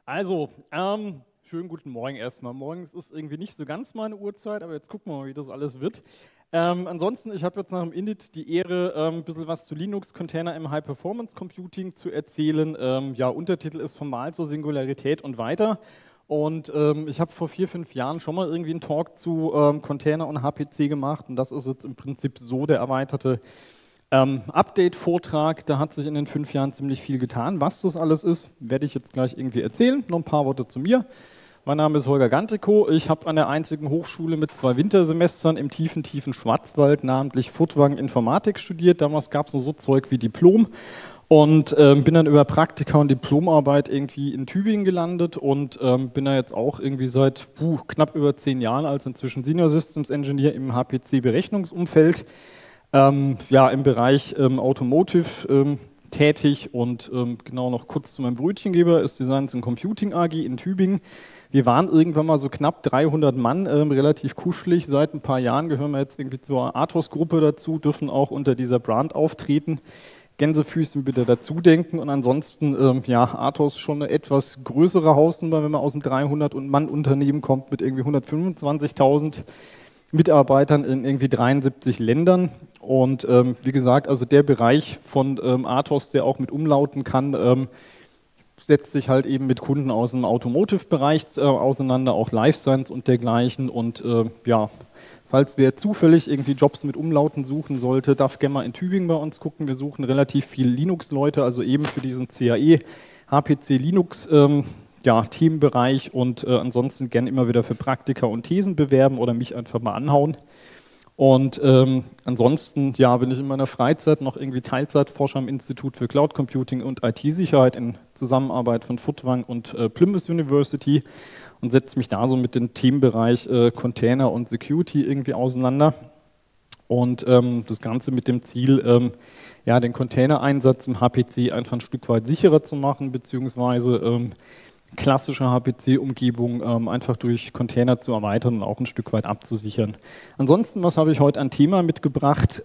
Schönen guten Morgen erstmal. Morgens ist irgendwie nicht so ganz meine Uhrzeit, aber jetzt gucken wir mal, wie das alles wird. Ansonsten, ich habe jetzt nach dem Init die Ehre, ein bisschen was zu Linux, Container im High-Performance Computing zu erzählen. Untertitel ist Formal zur Singularität und weiter. Und ich habe vor 4, 5 Jahren schon mal irgendwie einen Talk zu Container und HPC gemacht und das ist jetzt im Prinzip so der erweiterte Update-Vortrag. Da hat sich in den 5 Jahren ziemlich viel getan. Was das alles ist, werde ich jetzt gleich irgendwie erzählen. Noch ein paar Worte zu mir. Mein Name ist Holger Gantikow. Ich habe an der einzigen Hochschule mit 2 Wintersemestern im tiefen Schwarzwald, namentlich Furtwangen, Informatik studiert. Damals gab es so Zeug wie Diplom. Und bin dann über Praktika und Diplomarbeit irgendwie in Tübingen gelandet und bin da jetzt auch irgendwie seit knapp über 10 Jahren als inzwischen Senior Systems Engineer im HPC-Berechnungsumfeld. Im Bereich Automotive tätig und genau noch kurz zu meinem Brötchengeber, ist Designs and Computing AG in Tübingen. Wir waren irgendwann mal so knapp 300 Mann, relativ kuschelig. Seit ein paar Jahren gehören wir jetzt irgendwie zur Athos-Gruppe dazu, dürfen auch unter dieser Brand auftreten. Gänsefüßchen bitte dazu denken und ansonsten, Athos schon eine etwas größere Hausnummer, wenn man aus dem 300-Mann-Unternehmen kommt mit irgendwie 125.000 Mitarbeitern in irgendwie 73 Ländern und wie gesagt, also der Bereich von Athos, der auch mit umlauten kann, setzt sich halt eben mit Kunden aus dem Automotive-Bereich auseinander, auch Life Science und dergleichen und falls wer zufällig irgendwie Jobs mit Umlauten suchen sollte, darf gerne mal in Tübingen bei uns gucken. Wir suchen relativ viel Linux-Leute, also eben für diesen CAE, HPC Linux Themenbereich und ansonsten gerne immer wieder für Praktika und Thesen bewerben oder mich einfach mal anhauen. Und ansonsten bin ich in meiner Freizeit noch irgendwie Teilzeitforscher am Institut für Cloud Computing und IT-Sicherheit in Zusammenarbeit von Furtwangen und Plymouth University und setze mich da so mit dem Themenbereich Container und Security irgendwie auseinander. Und das Ganze mit dem Ziel, den Container-Einsatz im HPC einfach ein Stück weit sicherer zu machen, beziehungsweise klassische HPC-Umgebung einfach durch Container zu erweitern und auch ein Stück weit abzusichern. Ansonsten, was habe ich heute an Thema mitgebracht?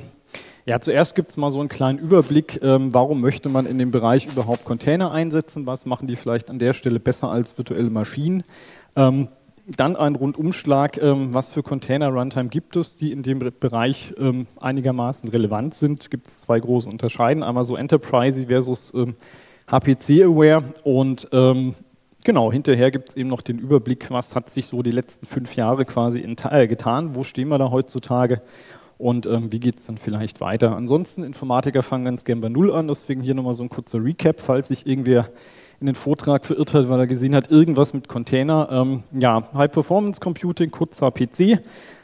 Zuerst gibt es mal so einen kleinen Überblick, warum möchte man in dem Bereich überhaupt Container einsetzen, was machen die vielleicht an der Stelle besser als virtuelle Maschinen. Dann ein Rundumschlag, was für Container-Runtime gibt es, die in dem Bereich einigermaßen relevant sind. Gibt es 2 große Unterscheiden, einmal so Enterprise versus HPC-Aware und hinterher gibt es eben noch den Überblick, was hat sich so die letzten 5 Jahre quasi getan, wo stehen wir da heutzutage und wie geht es dann vielleicht weiter. Ansonsten, Informatiker fangen ganz gern bei Null an, deswegen hier nochmal so ein kurzer Recap, falls sich irgendwer in den Vortrag verirrt hat, weil er gesehen hat, irgendwas mit Container. High Performance Computing, kurz HPC.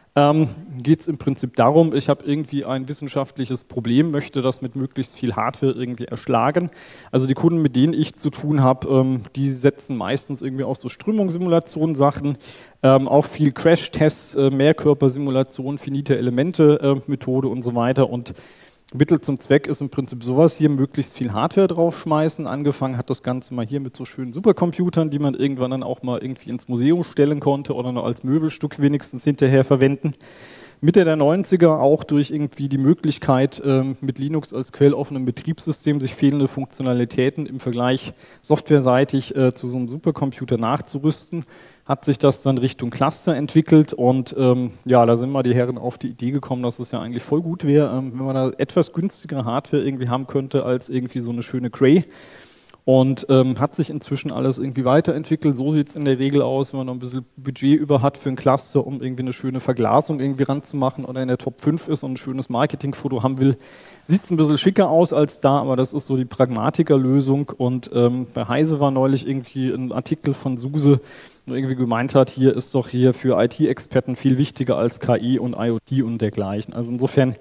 Geht es im Prinzip darum, ich habe irgendwie ein wissenschaftliches Problem, möchte das mit möglichst viel Hardware irgendwie erschlagen. Also die Kunden, mit denen ich zu tun habe, die setzen meistens irgendwie auch so Strömungssimulationssachen, auch viel Crash-Tests, Mehrkörpersimulation, finite Elemente-Methode und so weiter und Mittel zum Zweck ist im Prinzip sowas hier, möglichst viel Hardware draufschmeißen. Angefangen hat das Ganze mal hier mit so schönen Supercomputern, die man irgendwann dann auch mal irgendwie ins Museum stellen konnte oder noch als Möbelstück wenigstens hinterher verwenden. Mitte der 90er auch durch irgendwie die Möglichkeit, mit Linux als quelloffenem Betriebssystem sich fehlende Funktionalitäten im Vergleich softwareseitig zu so einem Supercomputer nachzurüsten, hat sich das dann Richtung Cluster entwickelt und da sind mal die Herren auf die Idee gekommen, dass es ja eigentlich voll gut wäre, wenn man da etwas günstigere Hardware irgendwie haben könnte als irgendwie so eine schöne Cray. Und hat sich inzwischen alles irgendwie weiterentwickelt. So sieht es in der Regel aus, wenn man noch ein bisschen Budget über hat für ein Cluster, um irgendwie eine schöne Verglasung irgendwie ranzumachen oder in der Top 5 ist und ein schönes Marketingfoto haben will. Sieht es ein bisschen schicker aus als da, aber das ist so die Pragmatikerlösung. Und bei Heise war neulich irgendwie ein Artikel von SUSE, der irgendwie gemeint hat, hier ist doch hier für IT-Experten viel wichtiger als KI und IoT und dergleichen. Also insofern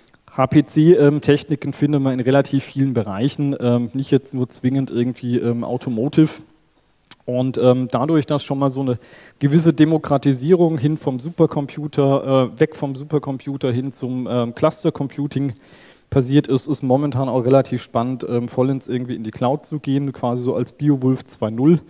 HPC-Techniken findet man in relativ vielen Bereichen, nicht jetzt nur zwingend irgendwie Automotive. Und dadurch, dass schon mal so eine gewisse Demokratisierung hin vom Supercomputer, weg vom Supercomputer hin zum Cluster-Computing passiert ist, ist momentan auch relativ spannend, vollends irgendwie in die Cloud zu gehen, quasi so als BioWolf 2.0.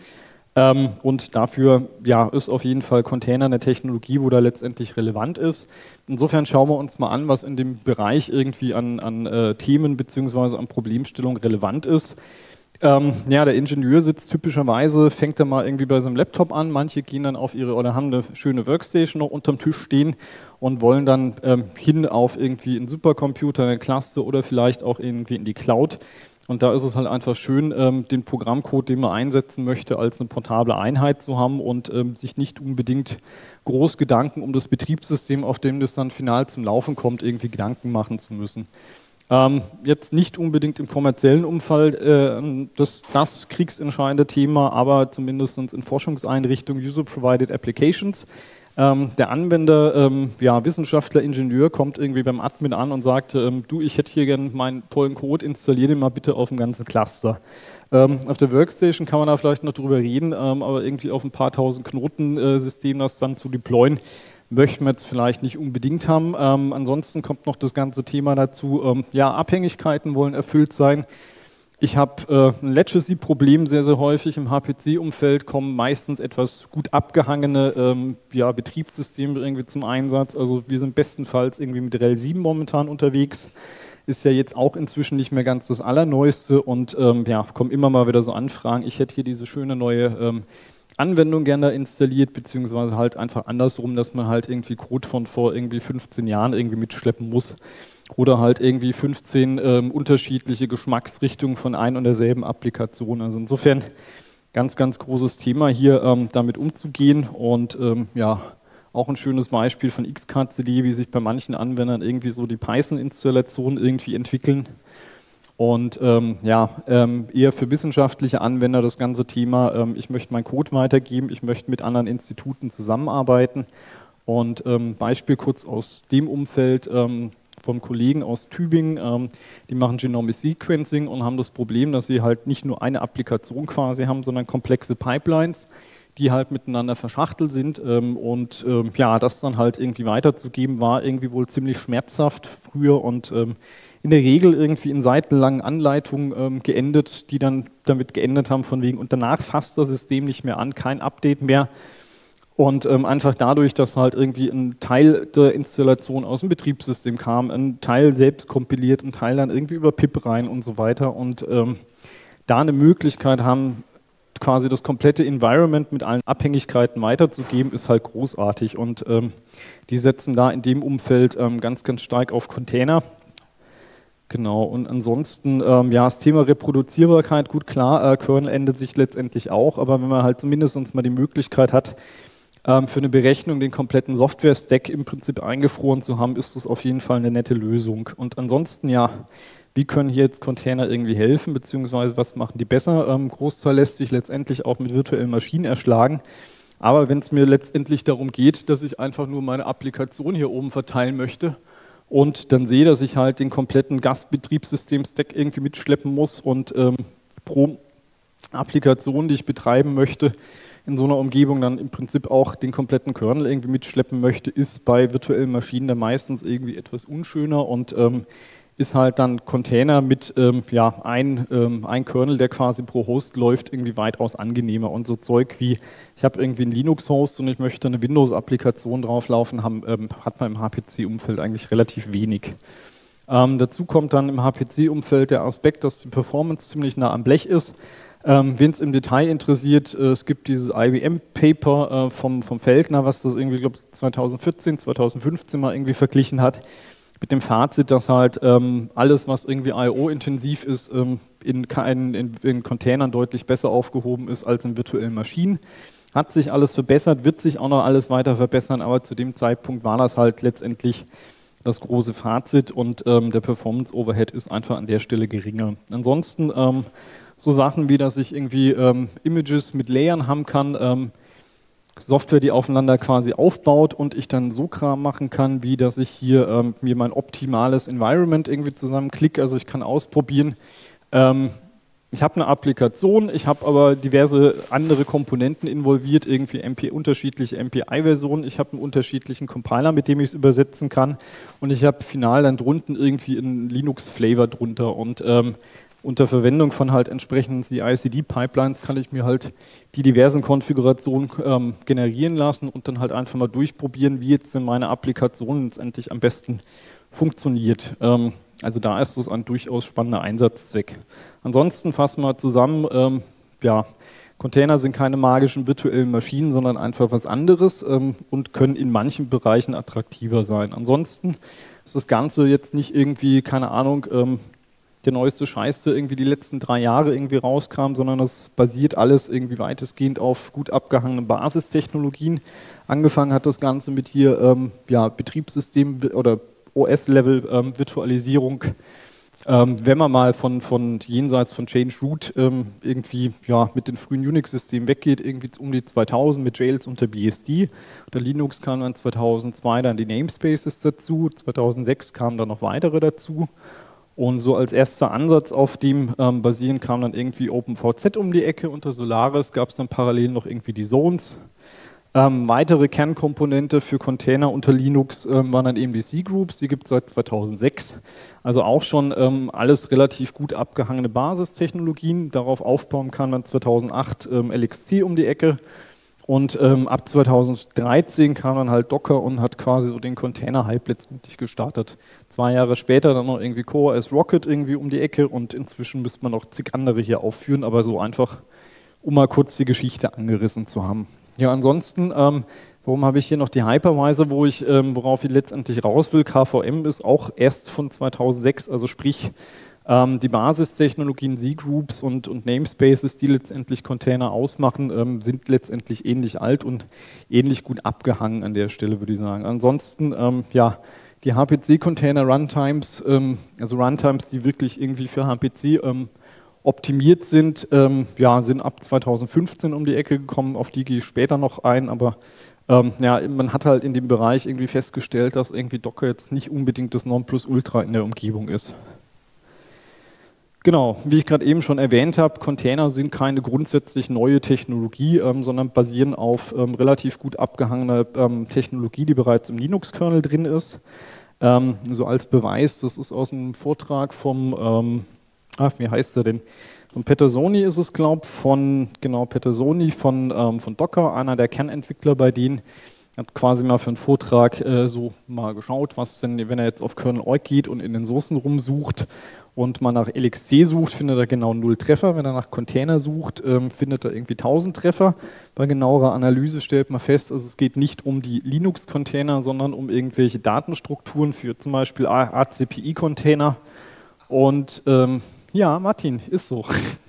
Und dafür ist auf jeden Fall Container eine Technologie, wo da letztendlich relevant ist. Insofern schauen wir uns mal an, was in dem Bereich irgendwie an Themen bzw. an Problemstellungen relevant ist. Ja, der Ingenieur sitzt typischerweise, fängt er mal irgendwie bei seinem Laptop an, manche gehen dann auf ihre oder haben eine schöne Workstation noch unterm Tisch stehen und wollen dann hin auf irgendwie einen Supercomputer, eine Cluster oder vielleicht auch irgendwie in die Cloud. Und da ist es halt einfach schön, den Programmcode, den man einsetzen möchte, als eine portable Einheit zu haben und sich nicht unbedingt groß Gedanken um das Betriebssystem, auf dem das dann final zum Laufen kommt, irgendwie Gedanken machen zu müssen. Jetzt nicht unbedingt im kommerziellen Umfeld das kriegsentscheidende Thema, aber zumindest in Forschungseinrichtungen User-Provided Applications. Der Anwender, ja, Wissenschaftler, Ingenieur kommt irgendwie beim Admin an und sagt, du, ich hätte hier gerne meinen tollen Code, installier den mal bitte auf dem ganzen Cluster. Auf der Workstation kann man da vielleicht noch drüber reden, aber irgendwie auf ein paar tausend Knoten-System das dann zu deployen, möchten wir jetzt vielleicht nicht unbedingt haben. Ansonsten kommt noch das ganze Thema dazu, ja, Abhängigkeiten wollen erfüllt sein. Ich habe ein Legacy-Problem sehr, sehr häufig im HPC-Umfeld, kommen meistens etwas gut abgehangene ja, Betriebssysteme irgendwie zum Einsatz. Also wir sind bestenfalls irgendwie mit RHEL 7 momentan unterwegs. Ist ja jetzt auch inzwischen nicht mehr ganz das Allerneueste und ja, kommen immer mal wieder so Anfragen. Ich hätte hier diese schöne neue Anwendung gerne installiert, beziehungsweise halt einfach andersrum, dass man halt irgendwie Code von vor irgendwie 15 Jahren irgendwie mitschleppen muss. Oder halt irgendwie 15 unterschiedliche Geschmacksrichtungen von ein und derselben Applikation. Also insofern ganz, ganz großes Thema hier damit umzugehen und ja, auch ein schönes Beispiel von XKCD, wie sich bei manchen Anwendern irgendwie so die Python-Installationen irgendwie entwickeln. Und ja, eher für wissenschaftliche Anwender das ganze Thema, ich möchte meinen Code weitergeben, ich möchte mit anderen Instituten zusammenarbeiten. Und Beispiel kurz aus dem Umfeld, von Kollegen aus Tübingen, die machen Genomic Sequencing und haben das Problem, dass sie halt nicht nur eine Applikation quasi haben, sondern komplexe Pipelines, die halt miteinander verschachtelt sind und ja, das dann halt irgendwie weiterzugeben, war irgendwie wohl ziemlich schmerzhaft früher und in der Regel irgendwie in seitenlangen Anleitungen geendet, die dann damit geendet haben von wegen und danach fasst das System nicht mehr an, kein Update mehr. Und einfach dadurch, dass halt irgendwie ein Teil der Installation aus dem Betriebssystem kam, ein Teil selbst kompiliert, ein Teil dann irgendwie über PIP rein und so weiter. Und da eine Möglichkeit haben, quasi das komplette Environment mit allen Abhängigkeiten weiterzugeben, ist halt großartig. Und die setzen da in dem Umfeld ganz, ganz stark auf Container. Genau, und ansonsten, ja, das Thema Reproduzierbarkeit, gut klar, Kernel ändert sich letztendlich auch, aber wenn man halt zumindest mal die Möglichkeit hat, für eine Berechnung den kompletten Software-Stack im Prinzip eingefroren zu haben, ist das auf jeden Fall eine nette Lösung. Und ansonsten, ja, wie können hier jetzt Container irgendwie helfen, beziehungsweise was machen die besser? Großteil lässt sich letztendlich auch mit virtuellen Maschinen erschlagen. Aber wenn es mir letztendlich darum geht, dass ich einfach nur meine Applikation hier oben verteilen möchte und dann sehe, dass ich halt den kompletten Gastbetriebssystem-Stack irgendwie mitschleppen muss und pro Applikation, die ich betreiben möchte, in so einer Umgebung dann im Prinzip auch den kompletten Kernel irgendwie mitschleppen möchte, ist bei virtuellen Maschinen dann meistens irgendwie etwas unschöner und ist halt dann Container mit ja, ein Kernel, der quasi pro Host läuft, irgendwie weitaus angenehmer und so Zeug wie, ich habe irgendwie einen Linux-Host und ich möchte eine Windows-Applikation drauflaufen, hat man im HPC-Umfeld eigentlich relativ wenig. Dazu kommt dann im HPC-Umfeld der Aspekt, dass die Performance ziemlich nah am Blech ist. Wen es im Detail interessiert, es gibt dieses IBM-Paper vom Feldner, was das irgendwie, glaube ich, 2014, 2015 mal irgendwie verglichen hat, mit dem Fazit, dass halt alles, was irgendwie I/O-intensiv ist, in Containern deutlich besser aufgehoben ist als in virtuellen Maschinen. Hat sich alles verbessert, wird sich auch noch alles weiter verbessern, aber zu dem Zeitpunkt war das halt letztendlich das große Fazit und der Performance-Overhead ist einfach an der Stelle geringer. Ansonsten so Sachen wie, dass ich irgendwie Images mit Layern haben kann, Software, die aufeinander quasi aufbaut und ich dann so Kram machen kann, wie dass ich hier mir mein optimales Environment irgendwie zusammenklicke. Also ich kann ausprobieren, ich habe eine Applikation, ich habe aber diverse andere Komponenten involviert, irgendwie unterschiedliche MPI-Versionen, ich habe einen unterschiedlichen Compiler, mit dem ich es übersetzen kann und ich habe final dann drunten irgendwie einen Linux-Flavor drunter und unter Verwendung von halt entsprechenden CI/CD-Pipelines kann ich mir halt die diversen Konfigurationen generieren lassen und dann halt einfach mal durchprobieren, wie jetzt denn meine Applikation letztendlich am besten funktioniert. Also da ist es ein durchaus spannender Einsatzzweck. Ansonsten fassen wir zusammen, ja, Container sind keine magischen virtuellen Maschinen, sondern einfach was anderes und können in manchen Bereichen attraktiver sein. Ansonsten ist das Ganze jetzt nicht irgendwie, keine Ahnung, der neueste Scheiß, der irgendwie die letzten 3 Jahre irgendwie rauskam, sondern das basiert alles irgendwie weitestgehend auf gut abgehangenen Basistechnologien. Angefangen hat das Ganze mit hier ja, Betriebssystem oder OS-Level Virtualisierung. Wenn man mal von jenseits von Change Root irgendwie ja, mit den frühen Unix-Systemen weggeht, irgendwie um die 2000 mit Jails unter BSD. Unter Linux kamen dann 2002 dann die Namespaces dazu, 2006 kamen dann noch weitere dazu. Und so als erster Ansatz auf dem basieren kam dann irgendwie OpenVZ um die Ecke. Unter Solaris gab es dann parallel noch irgendwie die Zones. Weitere Kernkomponente für Container unter Linux waren dann eben die C-Groups, die gibt es seit 2006. Also auch schon alles relativ gut abgehangene Basistechnologien. Darauf aufbauen kann dann 2008 LXC um die Ecke. Und ab 2013 kam dann halt Docker und hat quasi so den Container-Hype letztendlich gestartet. 2 Jahre später dann noch irgendwie CoreOS Rocket irgendwie um die Ecke und inzwischen müsste man noch zig andere hier aufführen, aber so einfach, um mal kurz die Geschichte angerissen zu haben. Ja, ansonsten, warum habe ich hier noch die Hypervisor, worauf ich letztendlich raus will? KVM ist auch erst von 2006, also sprich die Basistechnologien C-Groups und Namespaces, die letztendlich Container ausmachen, sind letztendlich ähnlich alt und ähnlich gut abgehangen an der Stelle, würde ich sagen. Ansonsten, ja, die HPC-Container Runtimes, also Runtimes, die wirklich irgendwie für HPC optimiert sind, ja, sind ab 2015 um die Ecke gekommen, auf die gehe ich später noch ein, aber ja, man hat halt in dem Bereich irgendwie festgestellt, dass irgendwie Docker jetzt nicht unbedingt das Nonplusultra in der Umgebung ist. Genau, wie ich gerade eben schon erwähnt habe, Container sind keine grundsätzlich neue Technologie, sondern basieren auf relativ gut abgehangener Technologie, die bereits im Linux-Kernel drin ist. So als Beweis, das ist aus einem Vortrag vom wie heißt er denn? Von Petersoni ist es, glaube ich, genau, Petersoni von Docker, einer der Kernentwickler bei denen, hat quasi mal für einen Vortrag so mal geschaut, was denn, wenn er jetzt auf Kernel.org geht und in den Sourcen rumsucht und man nach LXC sucht, findet er genau 0 Treffer. Wenn er nach Container sucht, findet er irgendwie 1000 Treffer. Bei genauerer Analyse stellt man fest, also es geht nicht um die Linux-Container, sondern um irgendwelche Datenstrukturen für zum Beispiel ACPI-Container. Und ja, Martin, ist so.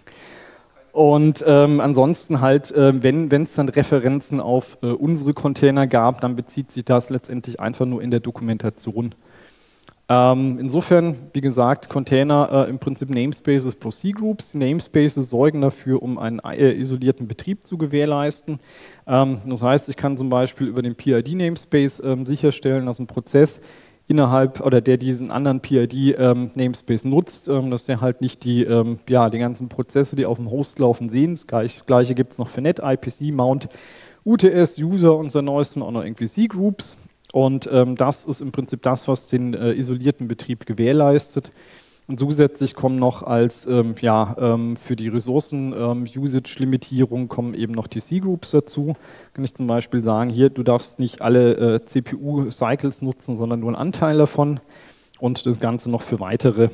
Und ansonsten halt, wenn es dann Referenzen auf unsere Container gab, dann bezieht sich das letztendlich einfach nur in der Dokumentation. Insofern, wie gesagt, Container im Prinzip Namespaces plus C-Groups. Die Namespaces sorgen dafür, um einen isolierten Betrieb zu gewährleisten. Das heißt, ich kann zum Beispiel über den PID-Namespace sicherstellen, dass ein Prozess innerhalb oder der diesen anderen PID-Namespace nutzt, dass der halt nicht die ganzen Prozesse, die auf dem Host laufen, sehen. Das Gleiche gibt es noch für Net, IPC, Mount, UTS, User und seit neuestem auch noch irgendwie C-Groups. Und das ist im Prinzip das, was den isolierten Betrieb gewährleistet. Und zusätzlich kommen noch als für die Ressourcen-Usage-Limitierung kommen eben noch die C-Groups dazu. Kann ich zum Beispiel sagen, hier, du darfst nicht alle CPU-Cycles nutzen, sondern nur einen Anteil davon und das Ganze noch für weitere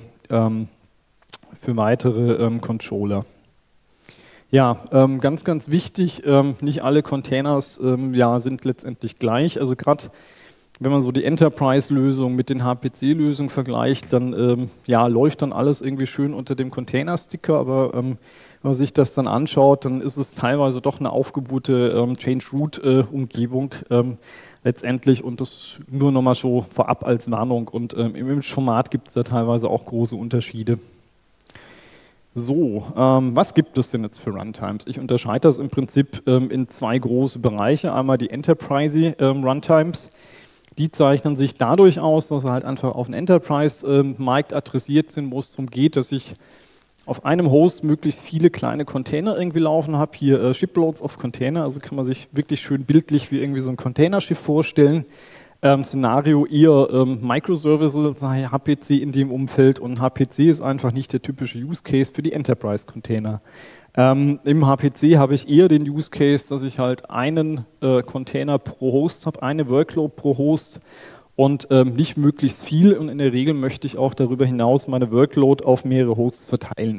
Controller. Ja, ganz, ganz wichtig, nicht alle Containers sind letztendlich gleich. Also gerade wenn man so die Enterprise-Lösung mit den HPC-Lösungen vergleicht, dann läuft dann alles irgendwie schön unter dem Container-Sticker, aber wenn man sich das dann anschaut, dann ist es teilweise doch eine aufgebaute Change-Root-Umgebung letztendlich und das nur nochmal so vorab als Warnung und im Image-Format gibt es da teilweise auch große Unterschiede. So, was gibt es denn jetzt für Runtimes? Ich unterscheide das im Prinzip in 2 große Bereiche. Einmal die Enterprise-Runtimes. Die zeichnen sich dadurch aus, dass sie halt einfach auf den Enterprise-Markt adressiert sind, wo es darum geht, dass ich auf einem Host möglichst viele kleine Container irgendwie laufen habe. Hier Shiploads of Container, also kann man sich wirklich schön bildlich wie irgendwie so ein Containerschiff vorstellen. Szenario eher Microservices, HPC in dem Umfeld und HPC ist einfach nicht der typische Use Case für die Enterprise-Container. Im HPC habe ich eher den Use Case, dass ich halt einen Container pro Host habe, eine Workload pro Host und nicht möglichst viel. Und in der Regel möchte ich auch darüber hinaus meine Workload auf mehrere Hosts verteilen.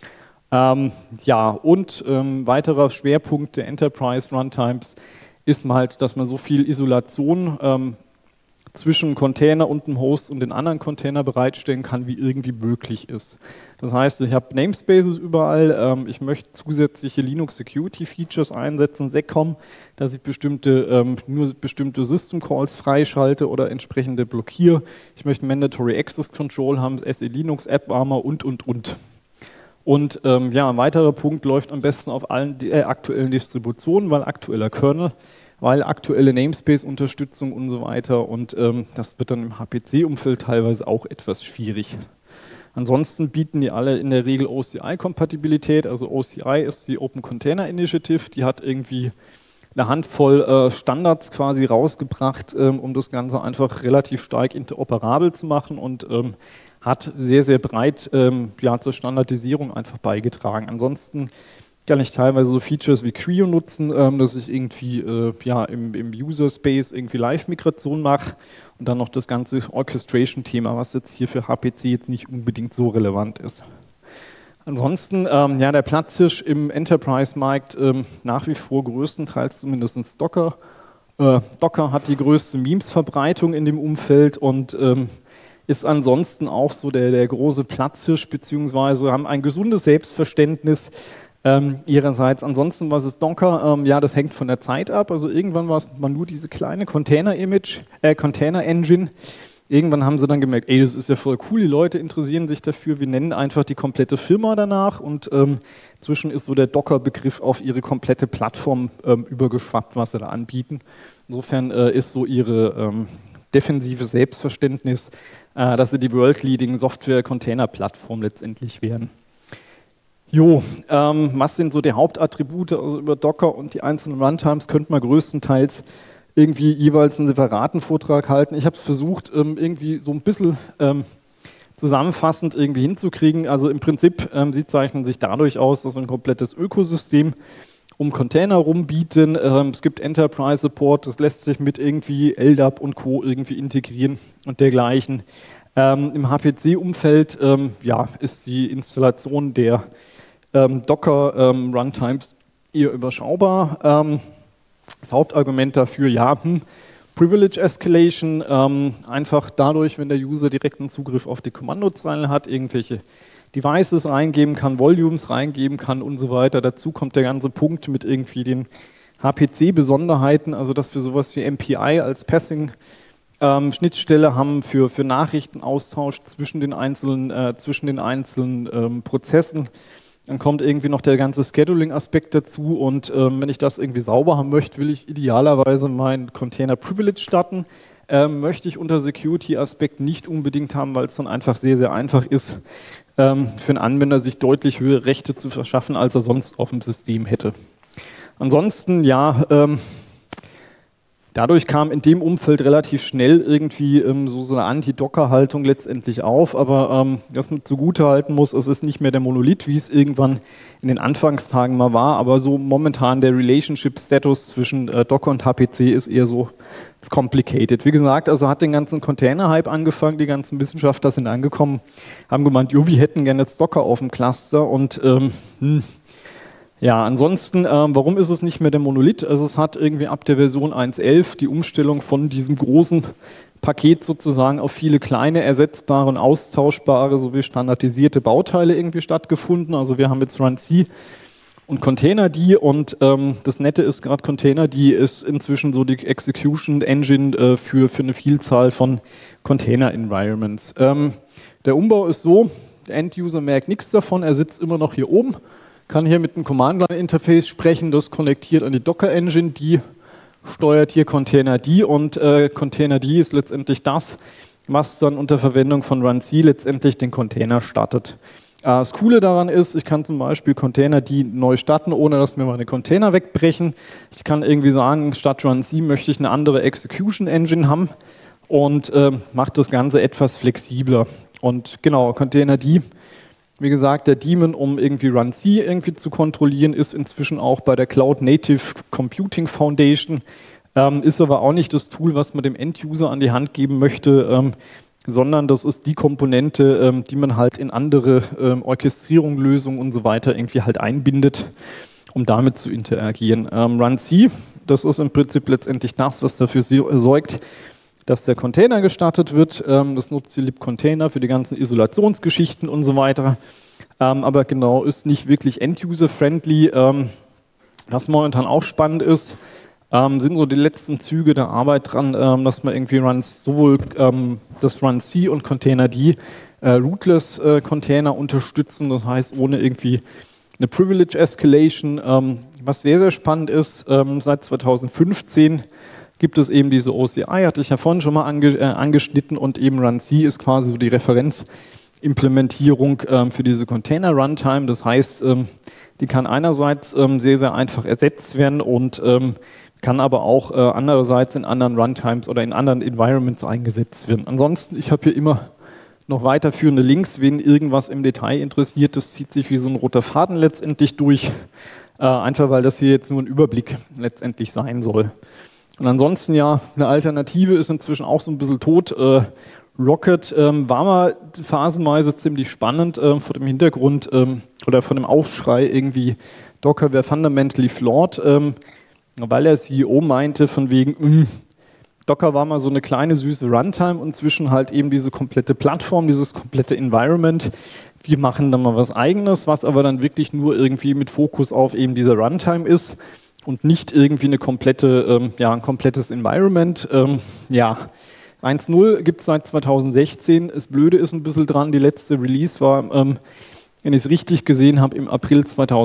Ja, und weiterer Schwerpunkt der Enterprise Runtimes ist halt, dass man so viel Isolation zwischen Container und dem Host und den anderen Container bereitstellen kann, wie irgendwie möglich ist. Das heißt, ich habe Namespaces überall, ich möchte zusätzliche Linux Security Features einsetzen, SecCom, dass ich nur bestimmte System Calls freischalte oder entsprechende blockiere. Ich möchte Mandatory Access Control haben, SE Linux, AppArmor und. Und ja, ein weiterer Punkt läuft am besten auf allen aktuellen Distributionen, weil aktueller Kernel, weil aktuelle Namespace-Unterstützung und so weiter. Und das wird dann im HPC-Umfeld teilweise auch etwas schwierig. Ansonsten bieten die alle in der Regel OCI-Kompatibilität. Also OCI ist die Open Container Initiative, die hat irgendwie eine Handvoll Standards quasi rausgebracht, um das Ganze einfach relativ stark interoperabel zu machen und hat sehr, sehr breit ja, zur Standardisierung einfach beigetragen. Ansonsten kann ich teilweise so Features wie Creo nutzen, dass ich irgendwie ja, im User Space irgendwie Live-Migration mache und dann noch das ganze Orchestration-Thema, was jetzt hier für HPC jetzt nicht unbedingt so relevant ist. Ansonsten, ja, der Platzhirsch im Enterprise-Markt nach wie vor größtenteils zumindest Docker. Docker hat die größte Memes-Verbreitung in dem Umfeld und ist ansonsten auch so der große Platzhirsch, beziehungsweise haben ein gesundes Selbstverständnis ihrerseits. Ansonsten, was ist Docker? Ja, das hängt von der Zeit ab. Also irgendwann war man nur diese kleine Container-Engine. Irgendwann haben sie dann gemerkt, ey, das ist ja voll cool, die Leute interessieren sich dafür, wir nennen einfach die komplette Firma danach und inzwischen ist so der Docker-Begriff auf ihre komplette Plattform übergeschwappt, was sie da anbieten. Insofern ist so ihre defensive Selbstverständnis, dass sie die World-Leading Software-Container-Plattform letztendlich werden. Jo, was sind so die Hauptattribute? Also über Docker und die einzelnen Runtimes könnte man größtenteils irgendwie jeweils einen separaten Vortrag halten. Ich habe es versucht, irgendwie so ein bisschen zusammenfassend irgendwie hinzukriegen. Also im Prinzip, sie zeichnen sich dadurch aus, dass ein komplettes Ökosystem um Container rum bieten. Es gibt Enterprise Support, das lässt sich mit irgendwie LDAP und Co. irgendwie integrieren und dergleichen. Im HPC-Umfeld ja, ist die Installation der Docker-Runtimes eher überschaubar. Das Hauptargument dafür, ja, Privilege Escalation, einfach dadurch, wenn der User direkten Zugriff auf die Kommandozeile hat, irgendwelche Devices reingeben kann, Volumes reingeben kann und so weiter. Dazu kommt der ganze Punkt mit irgendwie den HPC-Besonderheiten, also dass wir sowas wie MPI als Passing-Schnittstelle haben für Nachrichtenaustausch zwischen den einzelnen Prozessen. Dann kommt irgendwie noch der ganze Scheduling-Aspekt dazu und wenn ich das irgendwie sauber haben möchte, will ich idealerweise meinen Container Privilege starten. Möchte ich unter Security-Aspekt nicht unbedingt haben, weil es dann einfach sehr, sehr einfach ist, für einen Anwender sich deutlich höhere Rechte zu verschaffen, als er sonst auf dem System hätte. Ansonsten, ja, dadurch kam in dem Umfeld relativ schnell irgendwie so eine Anti-Docker-Haltung letztendlich auf, aber was man zugutehalten muss, es ist nicht mehr der Monolith, wie es irgendwann in den Anfangstagen mal war, aber so momentan der Relationship-Status zwischen Docker und HPC ist eher so complicated. Wie gesagt, also hat den ganzen Container-Hype angefangen, die ganzen Wissenschaftler sind angekommen, haben gemeint, jo, wir hätten gerne jetzt Docker auf dem Cluster und ja, ansonsten, warum ist es nicht mehr der Monolith? Also es hat irgendwie ab der Version 1.11 die Umstellung von diesem großen Paket sozusagen auf viele kleine, ersetzbare und austauschbare sowie standardisierte Bauteile irgendwie stattgefunden. Also wir haben jetzt Runc und Containerd und das Nette ist gerade Containerd ist inzwischen so die Execution Engine für eine Vielzahl von Container-Environments. Der Umbau ist so, der End-User merkt nichts davon, er sitzt immer noch hier oben, kann hier mit einem Command-Line-Interface sprechen, das konnektiert an die Docker-Engine, die steuert hier Containerd und Containerd ist letztendlich das, was dann unter Verwendung von Runc letztendlich den Container startet. Das Coole daran ist, ich kann zum Beispiel Containerd neu starten, ohne dass mir meine Container wegbrechen. Ich kann irgendwie sagen, statt Runc möchte ich eine andere Execution Engine haben und macht das Ganze etwas flexibler. Und genau, Containerd, wie gesagt, der Daemon, um irgendwie Runc irgendwie zu kontrollieren, ist inzwischen auch bei der Cloud Native Computing Foundation Ist aber auch nicht das Tool, was man dem End-User an die Hand geben möchte, sondern das ist die Komponente, die man halt in andere Orchestrierung, Lösungen und so weiter irgendwie halt einbindet, um damit zu interagieren. Runc, das ist im Prinzip letztendlich das, was dafür sorgt, dass der Container gestartet wird. Das nutzt die lib-Container für die ganzen Isolationsgeschichten und so weiter. Aber genau, ist nicht wirklich End-User-friendly. Was momentan auch spannend ist, sind so die letzten Züge der Arbeit dran, dass man irgendwie sowohl das Runc und Containerd Rootless-Container unterstützen, das heißt ohne irgendwie eine Privilege Escalation. Was sehr, sehr spannend ist, seit 2015 gibt es eben diese OCI, hatte ich ja vorhin schon mal angeschnitten, und eben Runc ist quasi so die Referenzimplementierung für diese Container-Runtime. Das heißt, die kann einerseits sehr, sehr einfach ersetzt werden und kann aber auch andererseits in anderen Runtimes oder in anderen Environments eingesetzt werden. Ansonsten, ich habe hier immer noch weiterführende Links, wen irgendwas im Detail interessiert. Das zieht sich wie so ein roter Faden letztendlich durch, einfach weil das hier jetzt nur ein Überblick letztendlich sein soll. Und ansonsten ja, eine Alternative ist inzwischen auch so ein bisschen tot. Rocket war mal phasenweise ziemlich spannend vor dem Hintergrund oder von dem Aufschrei irgendwie, Docker wäre fundamentally flawed, weil der CEO meinte von wegen, Docker war mal so eine kleine süße Runtime und inzwischen halt eben diese komplette Plattform, dieses komplette Environment. Wir machen dann mal was Eigenes, was aber dann wirklich nur irgendwie mit Fokus auf eben diese Runtime ist und nicht irgendwie eine komplette, ein komplettes Environment. 1.0 gibt es seit 2016. Das Blöde ist ein bisschen dran, die letzte Release war, wenn ich es richtig gesehen habe, im April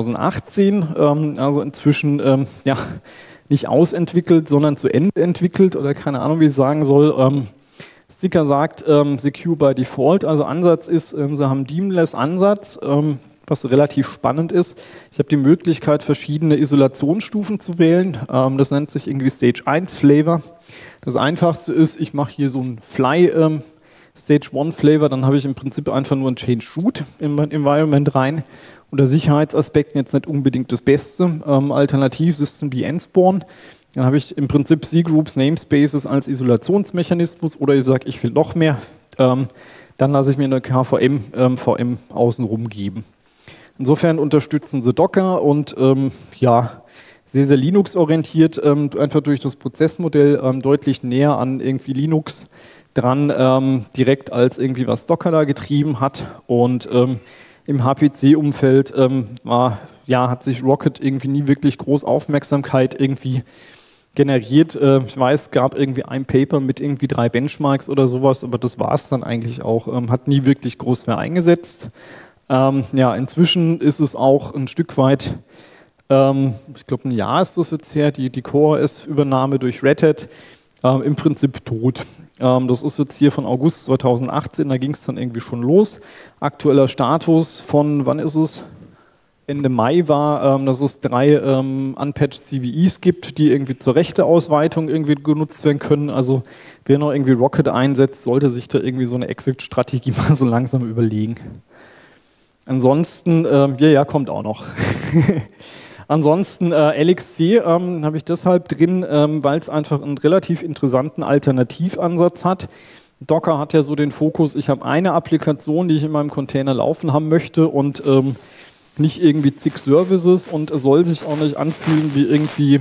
2018. Also inzwischen nicht ausentwickelt, sondern zu Ende entwickelt oder keine Ahnung, wie ich sagen soll. Sticker sagt Secure by Default, also Ansatz ist, sie haben Daemon-less Ansatz, was relativ spannend ist. Ich habe die Möglichkeit, verschiedene Isolationsstufen zu wählen. Das nennt sich irgendwie Stage 1 Flavor. Das Einfachste ist, ich mache hier so ein Fly Stage 1 Flavor, dann habe ich im Prinzip einfach nur ein Change Root im Environment rein. Unter Sicherheitsaspekten jetzt nicht unbedingt das Beste. Alternativ System Spawn. Dann habe ich im Prinzip C-Groups, Namespaces als Isolationsmechanismus, oder ich sage, ich will noch mehr. Dann lasse ich mir eine KVM VM außenrum geben. Insofern unterstützen sie Docker und sehr, sehr Linux-orientiert, einfach durch das Prozessmodell deutlich näher an irgendwie Linux dran, direkt als irgendwie was Docker da getrieben hat. Und im HPC-Umfeld hat sich Rocket irgendwie nie wirklich groß Aufmerksamkeit irgendwie generiert. Ich weiß, es gab irgendwie ein Paper mit irgendwie 3 Benchmarks oder sowas, aber das war es dann eigentlich auch. Hat nie wirklich groß mehr eingesetzt. Inzwischen ist es auch ein Stück weit, ich glaube ein Jahr ist das jetzt her, die CoreOS-Übernahme durch Red Hat, im Prinzip tot. Das ist jetzt hier von August 2018, da ging es dann irgendwie schon los. Aktueller Status von, wann ist es? Ende Mai war, dass es 3 unpatched CVEs gibt, die irgendwie zur Rechteausweitung irgendwie genutzt werden können. Also wer noch irgendwie Rocket einsetzt, sollte sich da irgendwie so eine Exit-Strategie mal so langsam überlegen. Ansonsten, kommt auch noch. Ansonsten LXC habe ich deshalb drin, weil es einfach einen relativ interessanten Alternativansatz hat. Docker hat ja so den Fokus, ich habe eine Applikation, die ich in meinem Container laufen haben möchte und nicht irgendwie zig Services, und es soll sich auch nicht anfühlen wie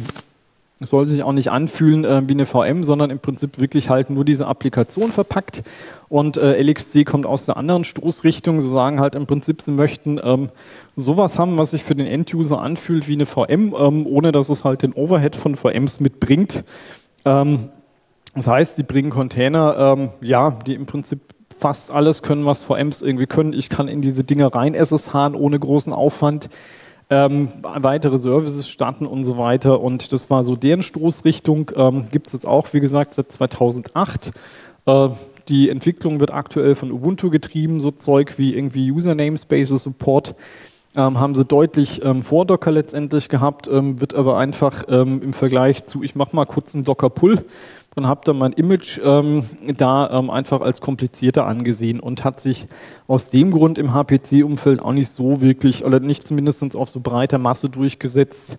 eine VM, sondern im Prinzip wirklich halt nur diese Applikation verpackt. Und LXC kommt aus der anderen Stoßrichtung. Sie sagen halt im Prinzip, sie möchten sowas haben, was sich für den End-User anfühlt wie eine VM, ohne dass es halt den Overhead von VMs mitbringt. Das heißt, sie bringen Container, die im Prinzip fast alles können, was VMs irgendwie können. Ich kann in diese Dinge rein SSHen ohne großen Aufwand. Weitere Services starten und so weiter, und das war so deren Stoßrichtung. Gibt es jetzt auch, wie gesagt, seit 2008. Die Entwicklung wird aktuell von Ubuntu getrieben, so Zeug wie irgendwie User Namespaces Support. Haben sie deutlich vor Docker letztendlich gehabt, wird aber einfach im Vergleich zu, ich mache mal kurz einen Docker-Pull, dann habt ihr mein Image einfach als komplizierter angesehen und hat sich aus dem Grund im HPC-Umfeld auch nicht so wirklich, oder nicht zumindest auf so breiter Masse durchgesetzt,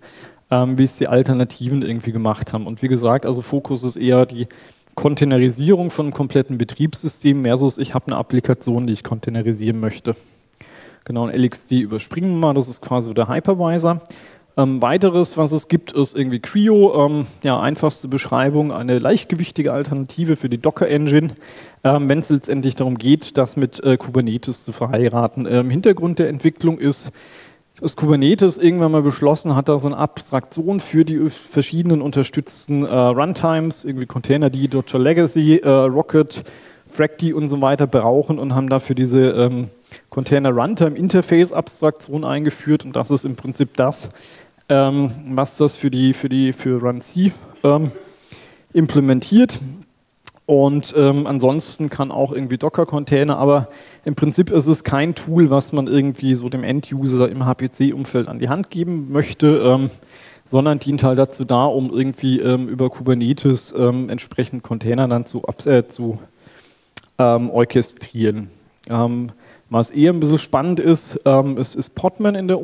wie es die Alternativen irgendwie gemacht haben. Und wie gesagt, also Fokus ist eher die Containerisierung von einem kompletten Betriebssystem versus ich habe eine Applikation, die ich containerisieren möchte. Genau, und LXD überspringen wir mal, das ist quasi der Hypervisor. Weiteres, was es gibt, ist irgendwie CRI-O, ja, einfachste Beschreibung, eine leichtgewichtige Alternative für die Docker-Engine, wenn es letztendlich darum geht, das mit Kubernetes zu verheiraten. Hintergrund der Entwicklung ist, dass Kubernetes irgendwann mal beschlossen hat, da so eine Abstraktion für die verschiedenen unterstützten Runtimes, irgendwie Containerd, Docker Legacy, Rocket, Fracd und so weiter brauchen und haben dafür diese Container Runtime Interface Abstraktion eingeführt und das ist im Prinzip das, was das für Runc implementiert. Und ansonsten kann auch irgendwie Docker-Container, aber im Prinzip ist es kein Tool, was man irgendwie so dem End-User im HPC-Umfeld an die Hand geben möchte, sondern dient halt dazu da, um irgendwie über Kubernetes entsprechend Container dann zu orchestrieren. Was eher ein bisschen spannend ist Podman in der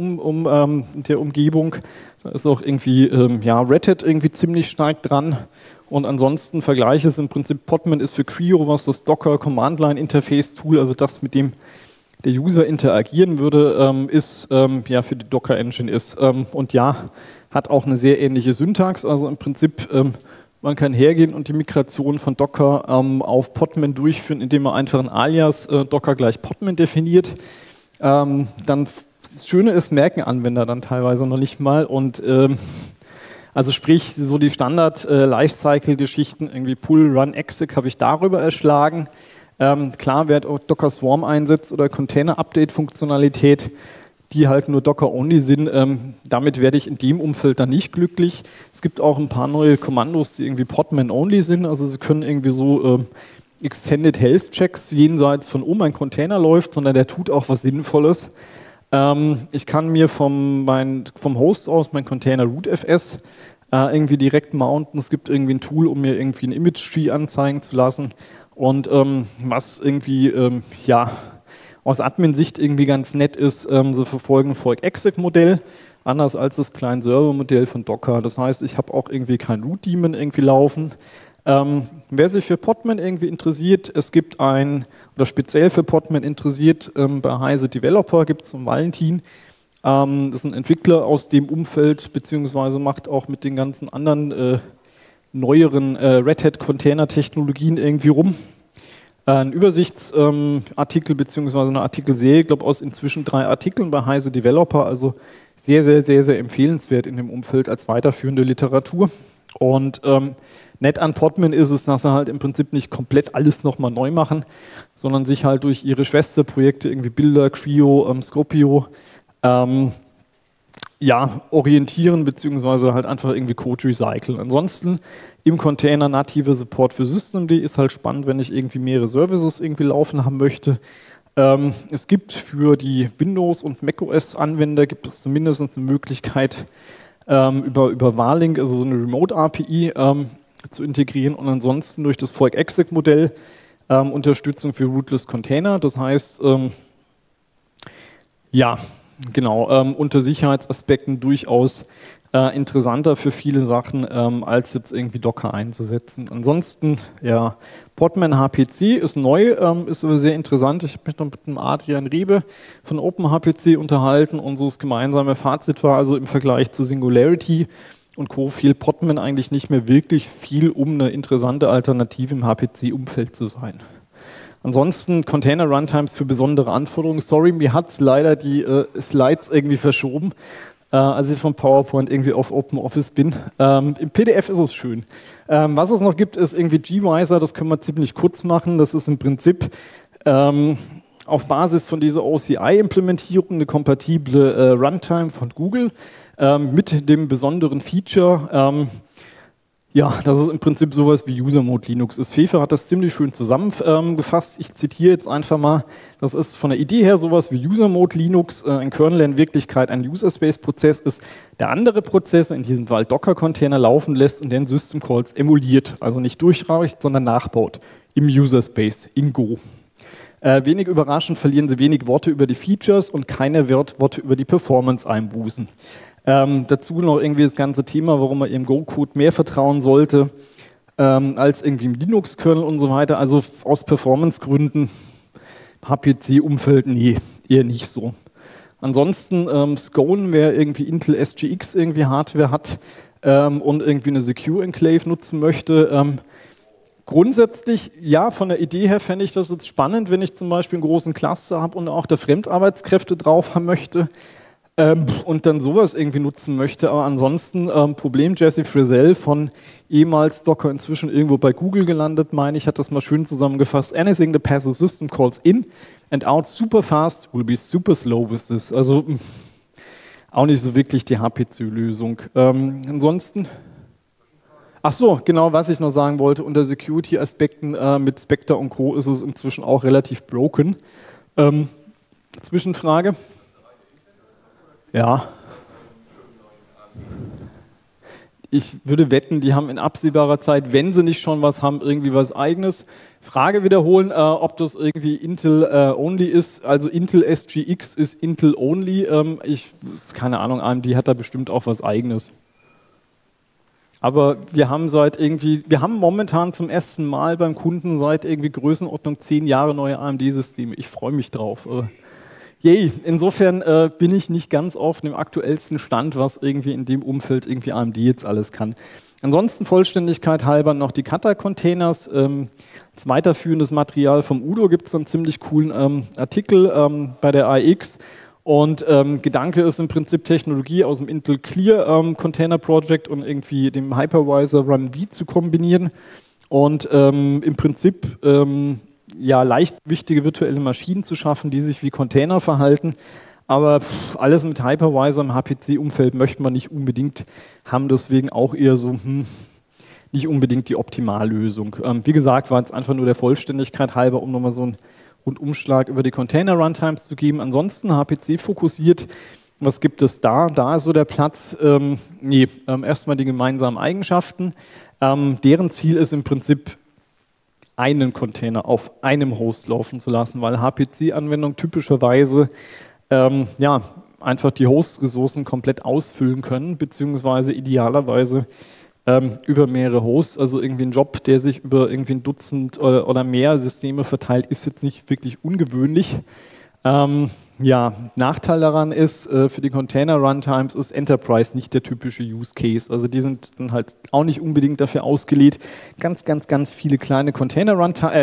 Umgebung. Da ist auch irgendwie ja, Red Hat irgendwie ziemlich stark dran. Und ansonsten Vergleich ist im Prinzip Podman ist für CRI-O, was das Docker Command Line Interface Tool, also das, mit dem der User interagieren würde, ist ja für die Docker Engine ist. Und ja, hat auch eine sehr ähnliche Syntax. Also im Prinzip man kann hergehen und die Migration von Docker auf Podman durchführen, indem man einfach ein Alias Docker gleich Podman definiert. Dann das Schöne ist, merken Anwender dann teilweise noch nicht mal und also sprich, so die Standard-Lifecycle-Geschichten, irgendwie Pull, Run, Exec habe ich darüber erschlagen. Klar, wer Docker Swarm einsetzt oder Container-Update-Funktionalität, die halt nur Docker-only sind, damit werde ich in dem Umfeld dann nicht glücklich. Es gibt auch ein paar neue Kommandos, die irgendwie Podman-only sind, also sie können irgendwie so Extended Health Checks jenseits von, oh, mein Container läuft, sondern der tut auch was Sinnvolles. Ich kann mir vom Host aus mein Container rootfs irgendwie direkt mounten. Es gibt irgendwie ein Tool, um mir irgendwie ein Image-Tree anzeigen zu lassen. Und was irgendwie ja, aus Admin-Sicht irgendwie ganz nett ist, sie verfolgen ein Fork-Exec-Modell, anders als das Client-Server-Modell von Docker. Das heißt, ich habe auch irgendwie kein Root-Daemon irgendwie laufen. Wer sich für Podman irgendwie interessiert, es gibt oder speziell für Podman interessiert, bei Heise Developer gibt es einen Valentin. Das ist ein Entwickler aus dem Umfeld, beziehungsweise macht auch mit den ganzen anderen neueren Red Hat Container-Technologien irgendwie rum. Ein Übersichtsartikel beziehungsweise eine Artikelserie, ich glaube aus inzwischen 3 Artikeln bei Heise Developer, also sehr, sehr, sehr, sehr empfehlenswert in dem Umfeld als weiterführende Literatur. Und nett an Podman ist es, dass sie halt im Prinzip nicht komplett alles nochmal neu machen, sondern sich halt durch ihre Schwesterprojekte, irgendwie Builder, CRI-O, Scopio, ja, orientieren, beziehungsweise halt einfach irgendwie Code recyceln. Ansonsten im Container native Support für Systemd ist halt spannend, wenn ich irgendwie mehrere Services irgendwie laufen haben möchte. Es gibt für die Windows- und macOS-Anwender gibt es zumindest eine Möglichkeit, über Warlink, also so eine Remote-API, zu integrieren und ansonsten durch das Fork-Exec-Modell Unterstützung für Rootless Container. Das heißt, ja, genau, unter Sicherheitsaspekten durchaus interessanter für viele Sachen, als jetzt irgendwie Docker einzusetzen. Ansonsten, ja, Podman HPC ist neu, ist aber sehr interessant. Ich habe mich noch mit dem Adrian Riebe von OpenHPC unterhalten und so das gemeinsame Fazit war also im Vergleich zu Singularity und Co. fiel Podman eigentlich nicht mehr wirklich viel, um eine interessante Alternative im HPC-Umfeld zu sein. Ansonsten Container-Runtimes für besondere Anforderungen. Sorry, mir hat es leider die Slides irgendwie verschoben, als ich von PowerPoint irgendwie auf OpenOffice bin. Im PDF ist es schön. Was es noch gibt, ist irgendwie gvisor, das können wir ziemlich kurz machen. Das ist im Prinzip auf Basis von dieser OCI-Implementierung eine kompatible Runtime von Google mit dem besonderen Feature, ja, das ist im Prinzip sowas wie User Mode Linux ist. Fefe hat das ziemlich schön zusammengefasst. Ich zitiere jetzt einfach mal, das ist von der Idee her sowas wie User Mode Linux, ein Kernel in Wirklichkeit ein User Space Prozess ist, der andere Prozesse, in diesem Fall Docker Container, laufen lässt und den System Calls emuliert, also nicht durchreicht, sondern nachbaut im User Space, in Go. Wenig überraschend verlieren sie wenig Worte über die Features und keine Worte über die Performance einbußen. Dazu noch irgendwie das ganze Thema, warum man ihrem Go-Code mehr vertrauen sollte als irgendwie im Linux-Kernel und so weiter. Also aus Performance-Gründen, HPC-Umfeld, nee, eher nicht so. Ansonsten Scone, wer irgendwie Intel SGX irgendwie Hardware hat und irgendwie eine Secure Enclave nutzen möchte, grundsätzlich, ja, von der Idee her fände ich das jetzt spannend, wenn ich zum Beispiel einen großen Cluster habe und auch da Fremdarbeitskräfte drauf haben möchte und dann sowas irgendwie nutzen möchte. Aber ansonsten, Problem Jesse Frisell von ehemals Docker, inzwischen irgendwo bei Google gelandet, meine ich, hat das mal schön zusammengefasst. Anything the passive system calls in and out super fast will be super slow with this. Also auch nicht so wirklich die HPC-Lösung. Ansonsten... Ach so, genau, was ich noch sagen wollte, unter Security-Aspekten mit Spectre und Co. ist es inzwischen auch relativ broken. Zwischenfrage? Ja. Ich würde wetten, die haben in absehbarer Zeit, wenn sie nicht schon was haben, irgendwie was Eigenes. Frage wiederholen, ob das irgendwie Intel-only ist. Also Intel SGX ist Intel-only. Keine Ahnung, AMD hat da bestimmt auch was Eigenes. Aber wir haben momentan zum ersten Mal beim Kunden seit irgendwie Größenordnung 10 Jahre neue AMD-Systeme. Ich freue mich drauf. Yay, insofern bin ich nicht ganz auf dem aktuellsten Stand, was irgendwie in dem Umfeld irgendwie AMD jetzt alles kann. Ansonsten Vollständigkeit halber noch die Kata-Containers. Als weiterführendes Material vom Udo gibt es einen ziemlich coolen Artikel bei der AX. Und Gedanke ist im Prinzip Technologie aus dem Intel Clear Container Project und irgendwie dem Hypervisor Run V zu kombinieren und im Prinzip ja, leichtgewichtige virtuelle Maschinen zu schaffen, die sich wie Container verhalten. Aber alles mit Hypervisor im HPC-Umfeld möchte man nicht unbedingt haben, deswegen auch eher so nicht unbedingt die Optimallösung. Wie gesagt, war jetzt einfach nur der Vollständigkeit halber, um nochmal so ein Rundumschlag über die Container-Runtimes zu geben. Ansonsten HPC fokussiert, was gibt es da? Da ist so der Platz, erstmal die gemeinsamen Eigenschaften. Deren Ziel ist im Prinzip, einen Container auf einem Host laufen zu lassen, weil HPC-Anwendungen typischerweise einfach die Host-Ressourcen komplett ausfüllen können, beziehungsweise idealerweise über mehrere Hosts, also irgendwie ein Job, der sich über irgendwie ein Dutzend oder mehr Systeme verteilt, ist jetzt nicht wirklich ungewöhnlich. Nachteil daran ist, für die Container-Runtimes ist Enterprise nicht der typische Use Case. Also die sind dann halt auch nicht unbedingt dafür ausgelegt, ganz viele kleine Container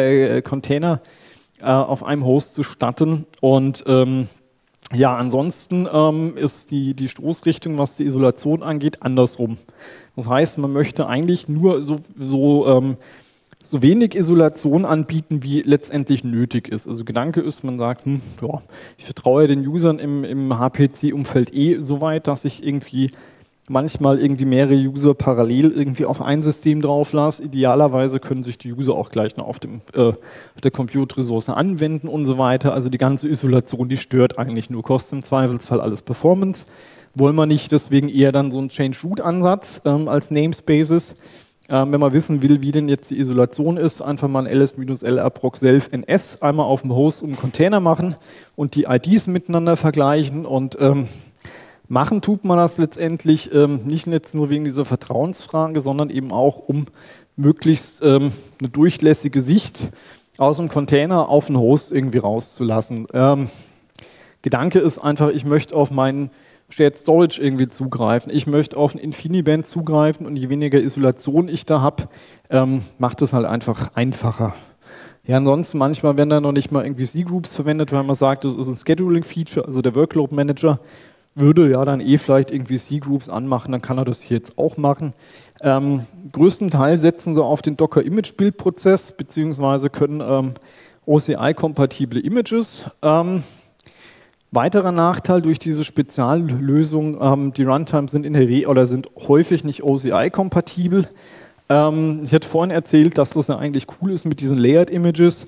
auf einem Host zu starten. Und ansonsten ist die Stoßrichtung, was die Isolation angeht, andersrum. Das heißt, man möchte eigentlich nur so wenig Isolation anbieten, wie letztendlich nötig ist. Also Gedanke ist, man sagt, ich vertraue den Usern im HPC-Umfeld so weit, dass ich manchmal mehrere User parallel irgendwie auf ein System drauf lasse. Idealerweise können sich die User auch gleich noch auf der Compute-Ressource anwenden und so weiter. Also die ganze Isolation, die stört eigentlich nur, kostet im Zweifelsfall alles Performance. Wollen wir nicht, deswegen eher dann so einen Change-Root-Ansatz als Namespaces. Wenn man wissen will, wie denn jetzt die Isolation ist, einfach mal ein ls-lr-proc-self-ns einmal auf dem Host um Container machen und die IDs miteinander vergleichen und machen tut man das letztendlich nicht jetzt nur wegen dieser Vertrauensfrage, sondern eben auch, um möglichst eine durchlässige Sicht aus dem Container auf den Host irgendwie rauszulassen. Gedanke ist einfach, ich möchte auf meinen Shared Storage irgendwie zugreifen, ich möchte auf ein InfiniBand zugreifen und je weniger Isolation ich da habe, macht es halt einfach einfacher. Ja, ansonsten manchmal werden da noch nicht mal irgendwie C-Groups verwendet, weil man sagt, das ist ein Scheduling-Feature, also der Workload Manager würde ja dann vielleicht irgendwie C-Groups anmachen, dann kann er das hier jetzt auch machen. Größtenteils setzen sie auf den Docker-Image-Build-Prozess, beziehungsweise können OCI-kompatible Images. Weiterer Nachteil durch diese Speziallösung, die Runtimes sind sind häufig nicht OCI-kompatibel. Ich hatte vorhin erzählt, dass das ja eigentlich cool ist mit diesen Layered Images.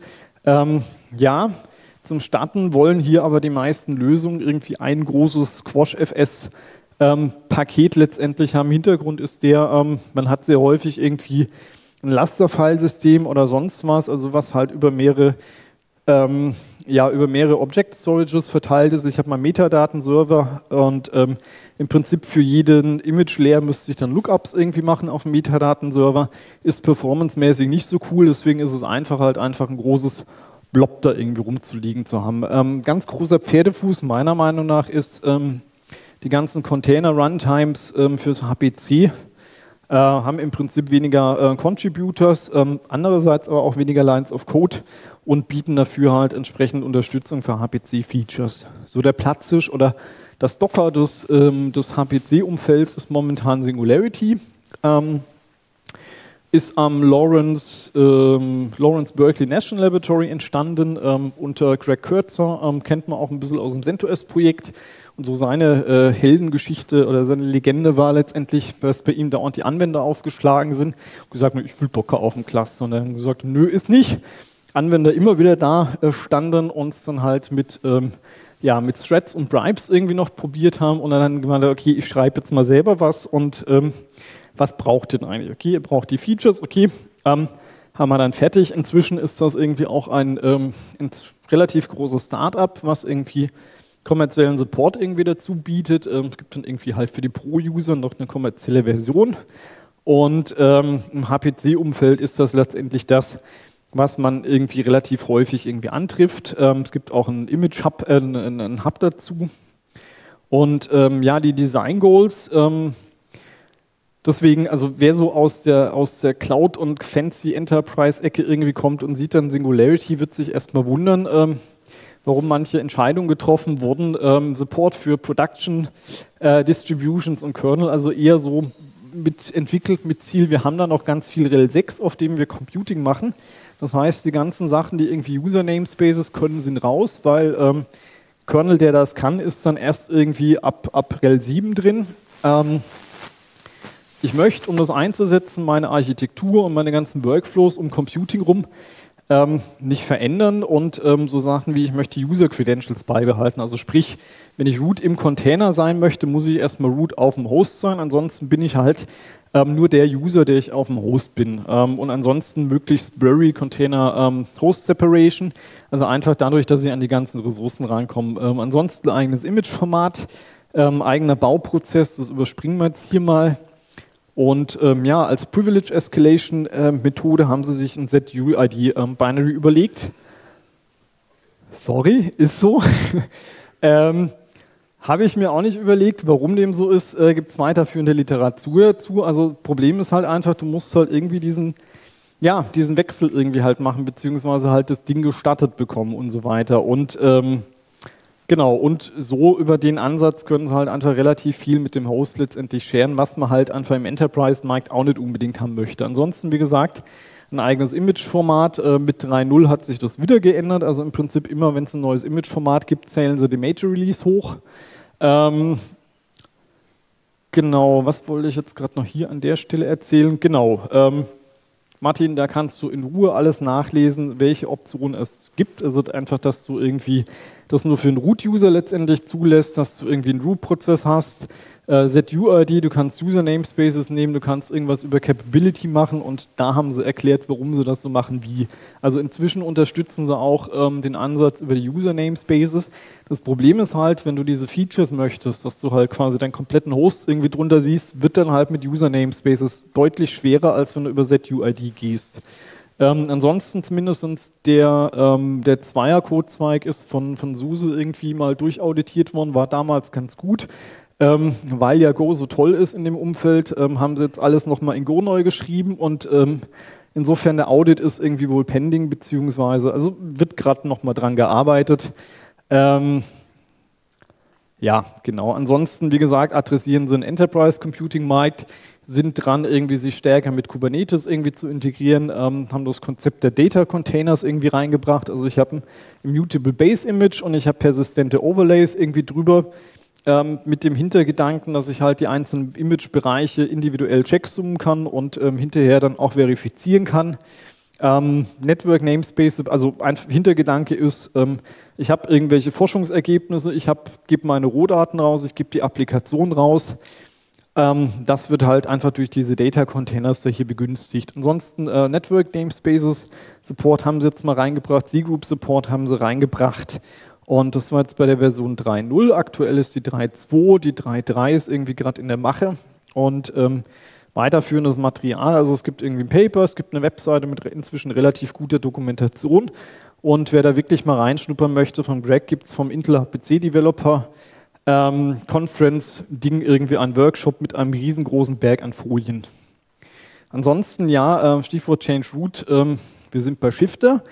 Zum Starten wollen hier aber die meisten Lösungen irgendwie ein großes Squash-FS-Paket letztendlich haben. Hintergrund ist man hat sehr häufig irgendwie ein Lasterfile-System oder sonst was, also was halt über mehrere ja, über mehrere Object Storages verteilt ist. Ich habe meinen Metadatenserver und im Prinzip für jeden Image-Layer müsste ich dann Lookups irgendwie machen auf dem Metadatenserver. Ist performancemäßig nicht so cool, deswegen ist es einfacher, halt einfach ein großes Blob da irgendwie rumzuliegen zu haben. Ganz großer Pferdefuß meiner Meinung nach ist die ganzen Container-Runtimes für HPC haben im Prinzip weniger Contributors, andererseits aber auch weniger Lines of Code und bieten dafür halt entsprechend Unterstützung für HPC-Features. So der Platzhirsch oder das Docker des HPC-Umfelds ist momentan Singularity. Ist am Lawrence Berkeley National Laboratory entstanden, unter Greg Kurtzer, kennt man auch ein bisschen aus dem CentOS-Projekt. Und so seine Heldengeschichte oder seine Legende war letztendlich, dass bei ihm dauernd die Anwender aufgeschlagen sind und gesagt haben, ich will Docker auf dem Cluster. Und dann gesagt, nö, ist nicht. Anwender immer wieder da standen und es dann halt mit Threads und Bribes irgendwie noch probiert haben und dann gemeint, okay, ich schreibe jetzt mal selber was und was braucht denn eigentlich? Okay, ihr braucht die Features, okay, haben wir dann fertig. Inzwischen ist das irgendwie auch ein relativ großes Start-up, was irgendwie kommerziellen Support irgendwie dazu bietet. Es gibt dann irgendwie halt für die Pro-User noch eine kommerzielle Version und im HPC-Umfeld ist das letztendlich das, was man irgendwie relativ häufig irgendwie antrifft. Es gibt auch einen Image-Hub, einen Hub dazu und die Design-Goals, deswegen, also wer so aus der Cloud- und fancy Enterprise-Ecke irgendwie kommt und sieht dann Singularity, wird sich erstmal wundern, warum manche Entscheidungen getroffen wurden. Support für Production, Distributions und Kernel, also eher so entwickelt mit Ziel, wir haben da noch ganz viel RHEL 6, auf dem wir Computing machen. Das heißt, die ganzen Sachen, die irgendwie User-Namespaces können, sind raus, weil Kernel, der das kann, ist dann erst irgendwie ab RHEL 7 drin. Ich möchte, um das einzusetzen, meine Architektur und meine ganzen Workflows um Computing rum nicht verändern und so Sachen wie, ich möchte User-Credentials beibehalten. Also sprich, wenn ich Root im Container sein möchte, muss ich erstmal Root auf dem Host sein, ansonsten bin ich halt nur der User, der ich auf dem Host bin. Und ansonsten möglichst blurry Container Host Separation, also einfach dadurch, dass ich an die ganzen Ressourcen rankomme. Ansonsten eigenes Image-Format, eigener Bauprozess, das überspringen wir jetzt hier mal. Und als Privilege Escalation Methode haben sie sich ein ZUID Binary überlegt. Sorry, ist so. Habe ich mir auch nicht überlegt, warum dem so ist. Gibt es weiterführende Literatur dazu. Also Problem ist halt einfach, du musst halt irgendwie diesen Wechsel irgendwie halt machen, beziehungsweise halt das Ding gestattet bekommen und so weiter. Und genau, und so über den Ansatz können sie halt einfach relativ viel mit dem Host letztendlich sharen, was man halt einfach im Enterprise-Markt auch nicht unbedingt haben möchte. Ansonsten, wie gesagt, ein eigenes Image-Format. Mit 3.0 hat sich das wieder geändert. Also im Prinzip immer, wenn es ein neues Image-Format gibt, zählen sie die Major-Release hoch. Genau, was wollte ich jetzt gerade noch hier an der Stelle erzählen? Genau, Martin, da kannst du in Ruhe alles nachlesen, welche Optionen es gibt. Also einfach, dass du irgendwie das nur für einen Root-User letztendlich zulässt, dass du irgendwie einen Root-Prozess hast, ZUID, du kannst User-Namespaces nehmen, du kannst irgendwas über Capability machen und da haben sie erklärt, warum sie das so machen, wie. Also inzwischen unterstützen sie auch den Ansatz über die User-Namespaces. Das Problem ist halt, wenn du diese Features möchtest, dass du halt quasi deinen kompletten Host irgendwie drunter siehst, wird dann halt mit User-Namespaces deutlich schwerer, als wenn du über ZUID gehst. Ansonsten zumindest der Zweier-Codezweig ist von SUSE irgendwie mal durchauditiert worden, war damals ganz gut. Weil ja Go so toll ist in dem Umfeld, haben sie jetzt alles nochmal in Go neu geschrieben und insofern der Audit ist irgendwie wohl pending, beziehungsweise, also wird gerade nochmal dran gearbeitet. Ja, genau. Ansonsten, wie gesagt, adressieren sie einen Enterprise Computing Markt, sind dran, irgendwie sich stärker mit Kubernetes irgendwie zu integrieren, haben das Konzept der Data Containers irgendwie reingebracht. Also ich habe ein Immutable Base Image und ich habe persistente Overlays irgendwie drüber, mit dem Hintergedanken, dass ich halt die einzelnen Image-Bereiche individuell checksummen kann und hinterher dann auch verifizieren kann. Network Namespace, also ein Hintergedanke ist, ich habe irgendwelche Forschungsergebnisse, ich gebe meine Rohdaten raus, ich gebe die Applikation raus. Das wird halt einfach durch diese Data Containers da hier begünstigt. Ansonsten Network Namespaces Support haben sie jetzt mal reingebracht, C-Group Support haben sie reingebracht. Und das war jetzt bei der Version 3.0. Aktuell ist die 3.2, die 3.3 ist irgendwie gerade in der Mache. Und weiterführendes Material, also es gibt irgendwie ein Paper, es gibt eine Webseite mit inzwischen relativ guter Dokumentation. Und wer da wirklich mal reinschnuppern möchte, von Greg gibt es vom Intel HPC Developer Conference-Ding irgendwie ein Workshop mit einem riesengroßen Berg an Folien. Ansonsten, ja, Stichwort Change Root, wir sind bei Shifter,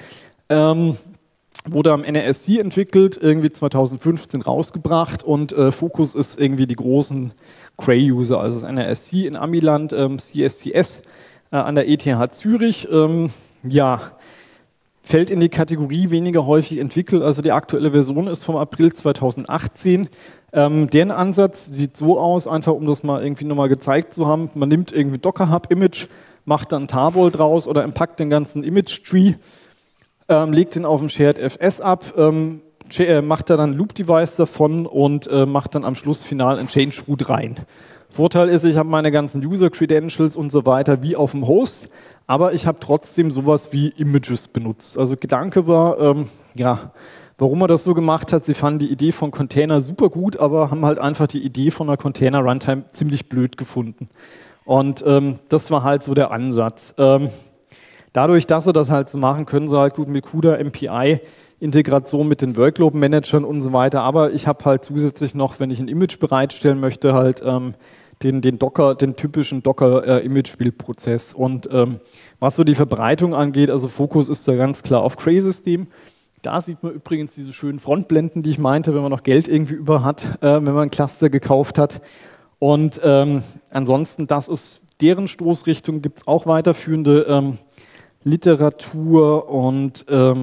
wurde am NRSC entwickelt, irgendwie 2015 rausgebracht und Fokus ist irgendwie die großen Cray-User, also das NRSC in Amiland, CSCS an der ETH Zürich, ja, fällt in die Kategorie weniger häufig entwickelt, also die aktuelle Version ist vom April 2018. Deren Ansatz sieht so aus, einfach um das mal irgendwie nochmal gezeigt zu haben, man nimmt irgendwie Docker Hub Image, macht dann Tarball draus oder empackt den ganzen Image Tree, legt den auf dem Shared FS ab, macht da dann Loop Device davon und macht dann am Schluss final ein Change Root rein. Vorteil ist, ich habe meine ganzen User Credentials und so weiter wie auf dem Host, aber ich habe trotzdem sowas wie Images benutzt. Also Gedanke war, ja, warum er das so gemacht hat, sie fanden die Idee von Container super gut, aber haben halt einfach die Idee von einer Container Runtime ziemlich blöd gefunden. Und das war halt so der Ansatz. Dadurch, dass sie das halt so machen, können sie halt gut mit CUDA, MPI, Integration mit den Workload-Managern und so weiter, aber ich habe halt zusätzlich noch, wenn ich ein Image bereitstellen möchte, halt den typischen Docker-Image-Build-Prozess. Und was so die Verbreitung angeht, also Fokus ist da ganz klar auf Cray-System. Da sieht man übrigens diese schönen Frontblenden, die ich meinte, wenn man noch Geld irgendwie über hat, wenn man ein Cluster gekauft hat. Und ansonsten, das ist deren Stoßrichtung, gibt es auch weiterführende Literatur und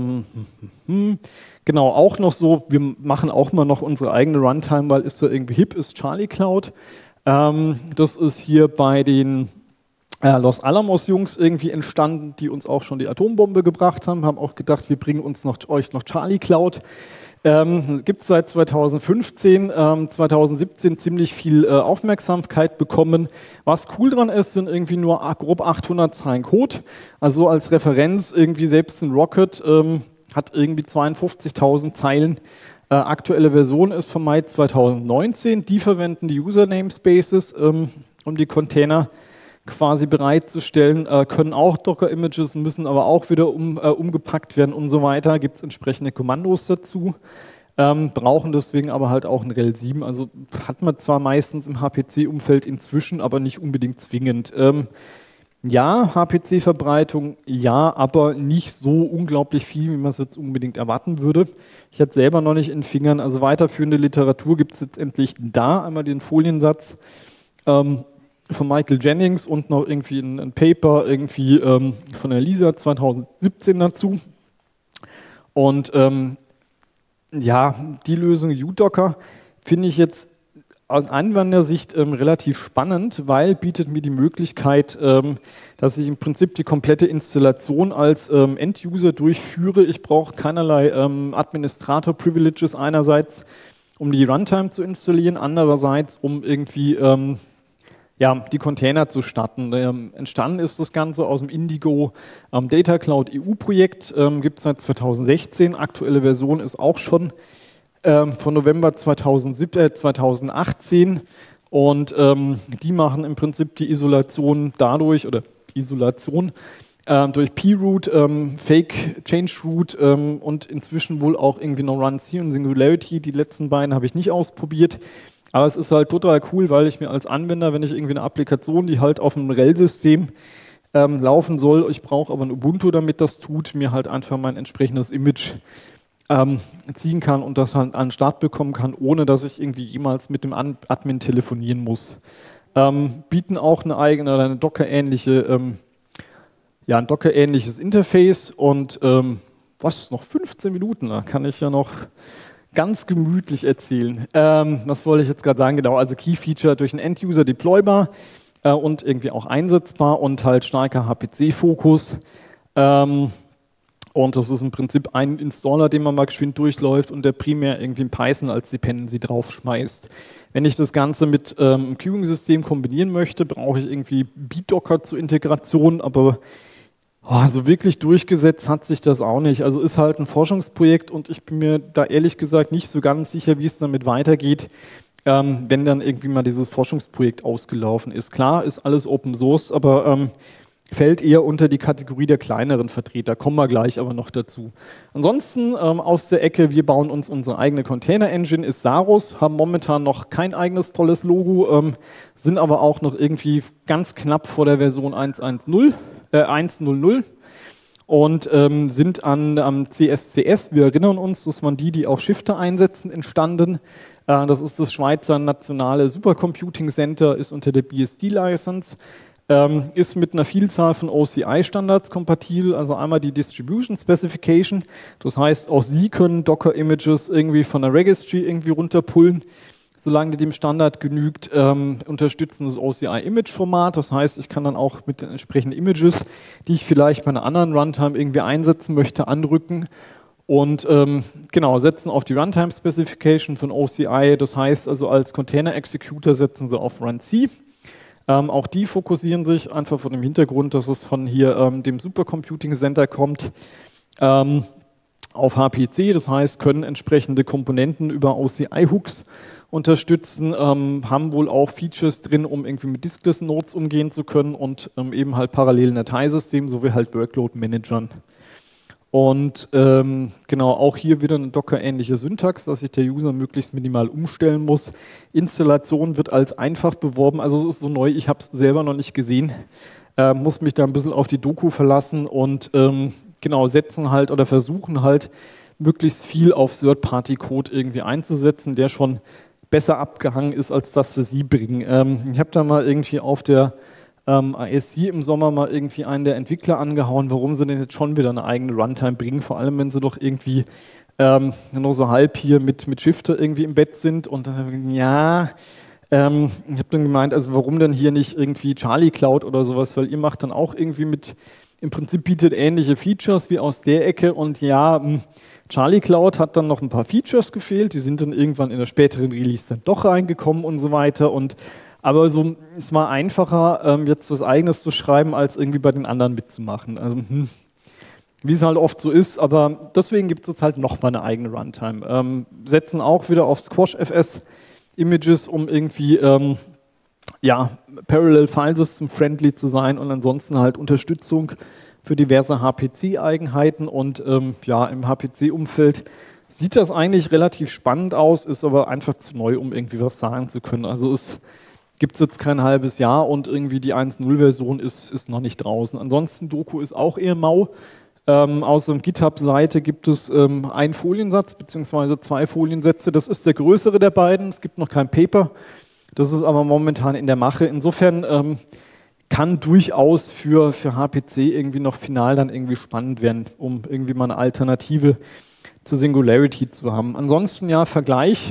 genau, auch noch so, wir machen auch mal noch unsere eigene Runtime, weil ist so irgendwie hip, ist Charlie Cloud. Das ist hier bei den Los Alamos Jungs irgendwie entstanden, die uns auch schon die Atombombe gebracht haben, haben auch gedacht, wir bringen euch noch Charlie Cloud. Gibt es seit 2015, 2017 ziemlich viel Aufmerksamkeit bekommen. Was cool dran ist, sind irgendwie nur grob 800 Zeilen Code. Also als Referenz irgendwie selbst ein Rocket hat irgendwie 52.000 Zeilen. Aktuelle Version ist vom Mai 2019. Die verwenden die User Namespaces, um die Container quasi bereitzustellen, können auch Docker-Images, müssen aber auch wieder umgepackt werden und so weiter. Gibt es entsprechende Kommandos dazu, brauchen deswegen aber halt auch ein RHEL 7. Also hat man zwar meistens im HPC-Umfeld inzwischen, aber nicht unbedingt zwingend. Ja, HPC-Verbreitung, ja, aber nicht so unglaublich viel, wie man es jetzt unbedingt erwarten würde. Ich hatte selber noch nicht in den Fingern, also weiterführende Literatur gibt es jetzt endlich da, einmal den Foliensatz von Michael Jennings und noch irgendwie ein Paper irgendwie von der Lisa 2017 dazu. Und ja, die Lösung uDocker finde ich jetzt aus Anwendersicht relativ spannend, weil bietet mir die Möglichkeit, dass ich im Prinzip die komplette Installation als End-User durchführe. Ich brauche keinerlei Administrator-Privileges einerseits, um die Runtime zu installieren, andererseits um irgendwie ja, die Container zu starten. Entstanden ist das Ganze aus dem Indigo Data Cloud EU-Projekt, gibt es seit 2016. Aktuelle Version ist auch schon von November 2018 und die machen im Prinzip die Isolation dadurch, oder Isolation durch pRoot, Fake Change Root und inzwischen wohl auch irgendwie noch Run-C und Singularity. Die letzten beiden habe ich nicht ausprobiert. Aber es ist halt total cool, weil ich mir als Anwender, wenn ich irgendwie eine Applikation, die halt auf einem RHEL-System laufen soll, ich brauche aber ein Ubuntu, damit das tut, mir halt einfach mein entsprechendes Image ziehen kann und das halt an den Start bekommen kann, ohne dass ich irgendwie jemals mit dem Admin telefonieren muss. Bieten auch eine eigene, eine Docker-ähnliche, ja, ein Docker-ähnliches Interface und was, noch 15 Minuten, da kann ich ja noch ganz gemütlich erzählen. Was wollte ich jetzt gerade sagen? Genau, also Key-Feature durch einen End-User deploybar und irgendwie auch einsetzbar und halt starker HPC-Fokus. Und das ist im Prinzip ein Installer, den man mal geschwind durchläuft und der primär irgendwie in Python als Dependency draufschmeißt. Wenn ich das Ganze mit einem Queuing-System kombinieren möchte, brauche ich irgendwie BitDocker zur Integration, aber so wirklich durchgesetzt hat sich das auch nicht. Also ist halt ein Forschungsprojekt und ich bin mir da ehrlich gesagt nicht so ganz sicher, wie es damit weitergeht, wenn dann irgendwie mal dieses Forschungsprojekt ausgelaufen ist. Klar, ist alles Open Source, aber fällt eher unter die Kategorie der kleineren Vertreter, kommen wir gleich aber noch dazu. Ansonsten aus der Ecke, wir bauen uns unsere eigene Container-Engine, ist Saros, haben momentan noch kein eigenes tolles Logo, sind aber auch noch irgendwie ganz knapp vor der Version 1.0.0 und sind am CSCS, wir erinnern uns, das waren die auch Shifter einsetzen, entstanden. Das ist das Schweizer Nationale Supercomputing Center, ist unter der BSD-License. Ist mit einer Vielzahl von OCI-Standards kompatibel, also einmal die Distribution Specification, das heißt, auch Sie können Docker-Images irgendwie von der Registry irgendwie runterpullen, solange die dem Standard genügt, unterstützen das OCI-Image-Format, das heißt, ich kann dann auch mit den entsprechenden Images, die ich vielleicht bei einer anderen Runtime irgendwie einsetzen möchte, andrücken und genau, setzen auf die Runtime-Specification von OCI, das heißt also als Container-Executor setzen Sie auf Run-C. Auch die fokussieren sich einfach vor dem Hintergrund, dass es von hier dem Supercomputing Center kommt, auf HPC, das heißt, können entsprechende Komponenten über OCI-Hooks unterstützen, haben wohl auch Features drin, um irgendwie mit Diskless Nodes umgehen zu können und eben halt parallelen Dateisystemen sowie halt Workload-Managern. Und genau, auch hier wieder eine Docker-ähnliche Syntax, dass sich der User möglichst minimal umstellen muss. Installation wird als einfach beworben, also es ist so neu, ich habe es selber noch nicht gesehen, muss mich da ein bisschen auf die Doku verlassen und genau, setzen halt oder versuchen halt möglichst viel auf Third-Party-Code irgendwie einzusetzen, der schon besser abgehangen ist, als das, was Sie bringen. Ich habe da mal irgendwie auf der ISC im Sommer mal irgendwie einen der Entwickler angehauen, warum sie denn jetzt schon wieder eine eigene Runtime bringen, vor allem wenn sie doch irgendwie nur so halb hier mit Shifter irgendwie im Bett sind und ja, ich habe dann gemeint, also warum denn hier nicht irgendwie Charlie Cloud oder sowas, weil ihr macht dann auch irgendwie im Prinzip bietet ähnliche Features wie aus der Ecke und ja, Charlie Cloud hat dann noch ein paar Features gefehlt, die sind dann irgendwann in der späteren Release dann doch reingekommen und so weiter aber so, es war einfacher, jetzt was Eigenes zu schreiben, als irgendwie bei den anderen mitzumachen. Also, wie es halt oft so ist, aber deswegen gibt es jetzt halt nochmal eine eigene Runtime. Setzen auch wieder auf Squash-FS Images, um irgendwie Parallel File System friendly zu sein und ansonsten halt Unterstützung für diverse HPC-Eigenheiten und im HPC-Umfeld sieht das eigentlich relativ spannend aus, ist aber einfach zu neu, um irgendwie was sagen zu können. Also es gibt es jetzt kein halbes Jahr und irgendwie die 1.0-Version ist noch nicht draußen. Ansonsten Doku ist auch eher mau. Aus der GitHub-Seite gibt es einen Foliensatz bzw. 2 Foliensätze. Das ist der größere der beiden. Es gibt noch kein Paper. Das ist aber momentan in der Mache. Insofern kann durchaus für HPC irgendwie noch final dann irgendwie spannend werden, um irgendwie mal eine Alternative zur Singularity zu haben. Ansonsten ja, Vergleich.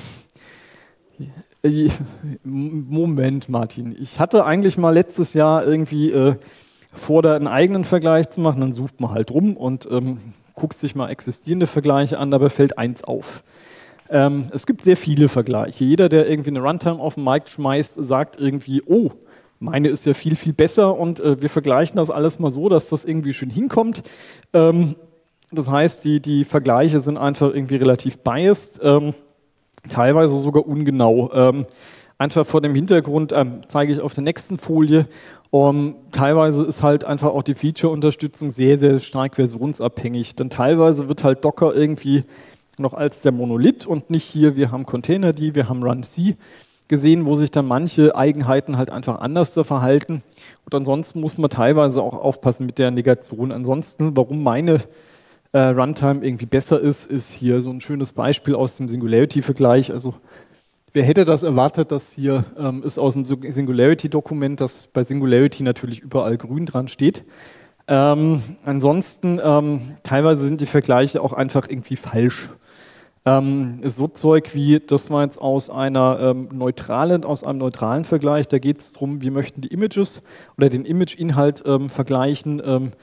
Moment, Martin. Ich hatte eigentlich mal letztes Jahr irgendwie vor, da einen eigenen Vergleich zu machen. Dann sucht man halt rum und guckt sich mal existierende Vergleiche an, dabei fällt eins auf. Es gibt sehr viele Vergleiche. Jeder, der irgendwie eine Runtime auf den Markt schmeißt, sagt irgendwie, oh, meine ist ja viel, viel besser und wir vergleichen das alles mal so, dass das irgendwie schön hinkommt. Das heißt, die Vergleiche sind einfach irgendwie relativ biased. Teilweise sogar ungenau. Einfach vor dem Hintergrund zeige ich auf der nächsten Folie. Teilweise ist halt einfach auch die Feature-Unterstützung sehr, sehr stark versionsabhängig. Denn teilweise wird halt Docker irgendwie noch als der Monolith und nicht hier, wir haben Containerd, wir haben Run-C gesehen, wo sich dann manche Eigenheiten halt einfach anders verhalten. Und ansonsten muss man teilweise auch aufpassen mit der Negation. Ansonsten, warum meine Runtime irgendwie besser ist hier so ein schönes Beispiel aus dem Singularity-Vergleich. Also wer hätte das erwartet, dass hier ist aus dem Singularity-Dokument, dass bei Singularity natürlich überall grün dran steht. Ansonsten teilweise sind die Vergleiche auch einfach irgendwie falsch. Ist so Zeug wie, das war jetzt aus einem neutralen Vergleich, da geht es darum, wir möchten die Images oder den Image-Inhalt vergleichen,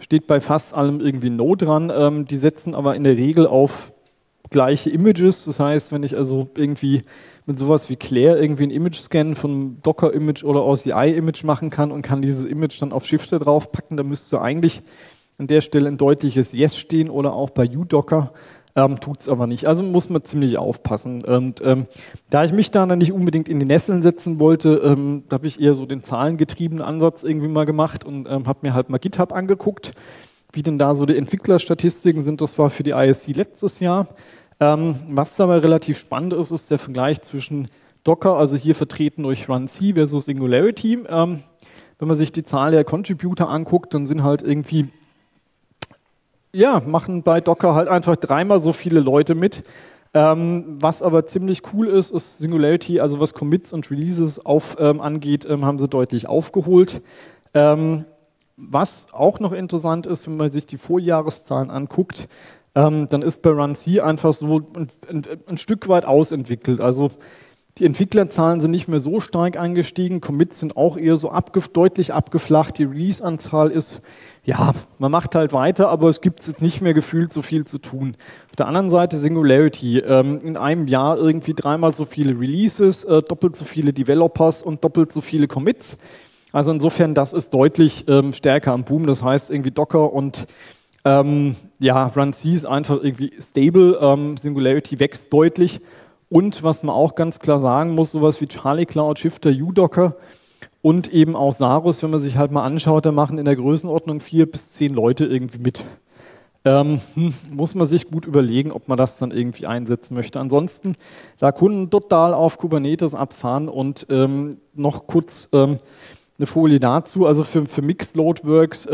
steht bei fast allem irgendwie No dran. Die setzen aber in der Regel auf gleiche Images. Das heißt, wenn ich also irgendwie mit sowas wie Claire irgendwie ein Image-Scan von Docker-Image oder OCI-Image machen kann und kann dieses Image dann auf Shifter draufpacken, dann müsste eigentlich an der Stelle ein deutliches Yes stehen oder auch bei uDocker. Tut es aber nicht. Also muss man ziemlich aufpassen. Und da ich mich da dann nicht unbedingt in die Nesseln setzen wollte, da habe ich eher so den zahlengetriebenen Ansatz irgendwie mal gemacht und habe mir halt mal GitHub angeguckt, wie denn da so die Entwicklerstatistiken sind. Das war für die ISC letztes Jahr. Was dabei relativ spannend ist, ist der Vergleich zwischen Docker, also hier vertreten durch runc versus Singularity. Wenn man sich die Zahl der Contributor anguckt, dann sind halt irgendwie machen bei Docker halt einfach 3-mal so viele Leute mit. Was aber ziemlich cool ist, ist Singularity, also was Commits und Releases angeht, haben sie deutlich aufgeholt. Was auch noch interessant ist, wenn man sich die Vorjahreszahlen anguckt, dann ist bei runc einfach so ein Stück weit ausentwickelt. Also die Entwicklerzahlen sind nicht mehr so stark angestiegen, Commits sind auch eher so deutlich abgeflacht, die Release-Anzahl ist, man macht halt weiter, aber es gibt jetzt nicht mehr gefühlt so viel zu tun. Auf der anderen Seite Singularity, in einem Jahr irgendwie 3-mal so viele Releases, doppelt so viele Developers und doppelt so viele Commits. Also insofern, das ist deutlich stärker am Boom, das heißt irgendwie Docker und runc ist einfach irgendwie stable, Singularity wächst deutlich. Und was man auch ganz klar sagen muss, sowas wie Charlie Cloud, Shifter, uDocker und eben auch Sarus, wenn man sich halt mal anschaut, da machen in der Größenordnung 4 bis 10 Leute irgendwie mit. Muss man sich gut überlegen, ob man das dann irgendwie einsetzen möchte. Ansonsten da Kunden total auf Kubernetes abfahren und noch kurz eine Folie dazu, also für Mixed Load Works,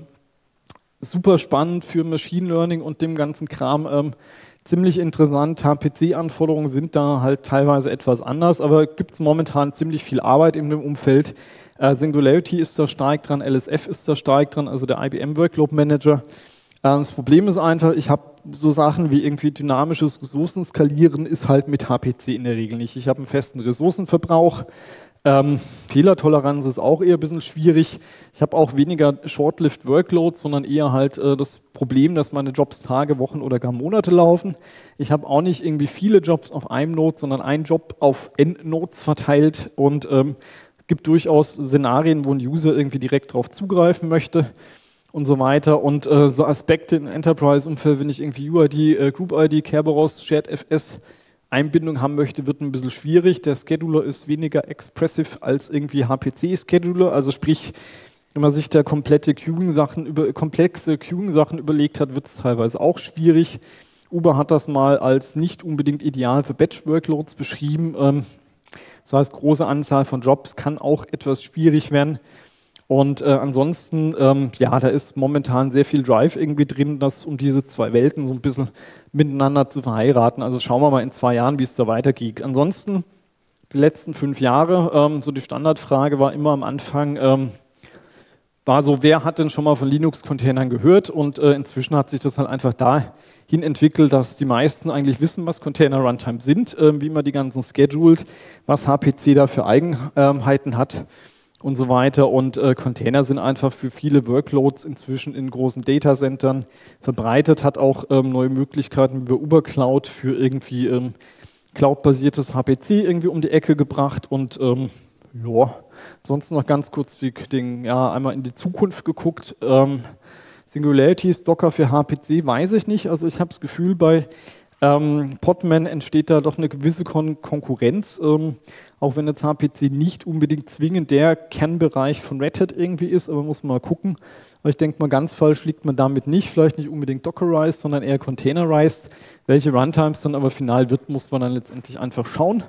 super spannend für Machine Learning und dem ganzen Kram, ziemlich interessant. HPC-Anforderungen sind da halt teilweise etwas anders, aber gibt es momentan ziemlich viel Arbeit in dem Umfeld. Singularity ist da stark dran, LSF ist da stark dran, also der IBM Workload Manager. Das Problem ist einfach, ich habe so Sachen wie irgendwie dynamisches Ressourcenskalieren ist halt mit HPC in der Regel nicht. Ich habe einen festen Ressourcenverbrauch. Fehlertoleranz ist auch eher ein bisschen schwierig. Ich habe auch weniger Short-Lived Workloads, sondern eher halt das Problem, dass meine Jobs Tage, Wochen oder gar Monate laufen. Ich habe auch nicht irgendwie viele Jobs auf einem Node, sondern einen Job auf N Nodes verteilt und gibt durchaus Szenarien, wo ein User irgendwie direkt drauf zugreifen möchte und so weiter. Und so Aspekte im Enterprise-Umfeld, wenn ich irgendwie UID, Group-ID, Kerberos, Shared-FS Einbindung haben möchte, wird ein bisschen schwierig. Der Scheduler ist weniger expressive als irgendwie HPC-Scheduler. Also sprich, wenn man sich da komplexe Queuing-Sachen überlegt hat, wird es teilweise auch schwierig. Uber hat das mal als nicht unbedingt ideal für Batch-Workloads beschrieben. Das heißt, große Anzahl von Jobs kann auch etwas schwierig werden. Und ansonsten, da ist momentan sehr viel Drive irgendwie drin, das um diese zwei Welten so ein bisschen miteinander zu verheiraten. Also schauen wir mal in 2 Jahren, wie es da weitergeht. Ansonsten, die letzten 5 Jahre, so die Standardfrage war immer am Anfang, war so, wer hat denn schon mal von Linux-Containern gehört? Und inzwischen hat sich das halt einfach dahin entwickelt, dass die meisten eigentlich wissen, was Container-Runtime sind, wie man die ganzen scheduled, was HPC da für Eigenheiten hat und so weiter. Und Container sind einfach für viele Workloads inzwischen in großen Datacentern verbreitet, hat auch neue Möglichkeiten über Uber-Cloud für irgendwie Cloud-basiertes HPC irgendwie um die Ecke gebracht. Und sonst noch ganz kurz einmal in die Zukunft geguckt. Singularity, Docker für HPC, weiß ich nicht. Also ich habe das Gefühl, bei Podman entsteht da doch eine gewisse Konkurrenz, auch wenn jetzt HPC nicht unbedingt zwingend der Kernbereich von Red Hat irgendwie ist, aber muss man mal gucken. Aber ich denke mal, ganz falsch liegt man damit nicht, vielleicht nicht unbedingt Dockerized, sondern eher Containerized. Welche Runtimes dann aber final wird, muss man dann letztendlich einfach schauen.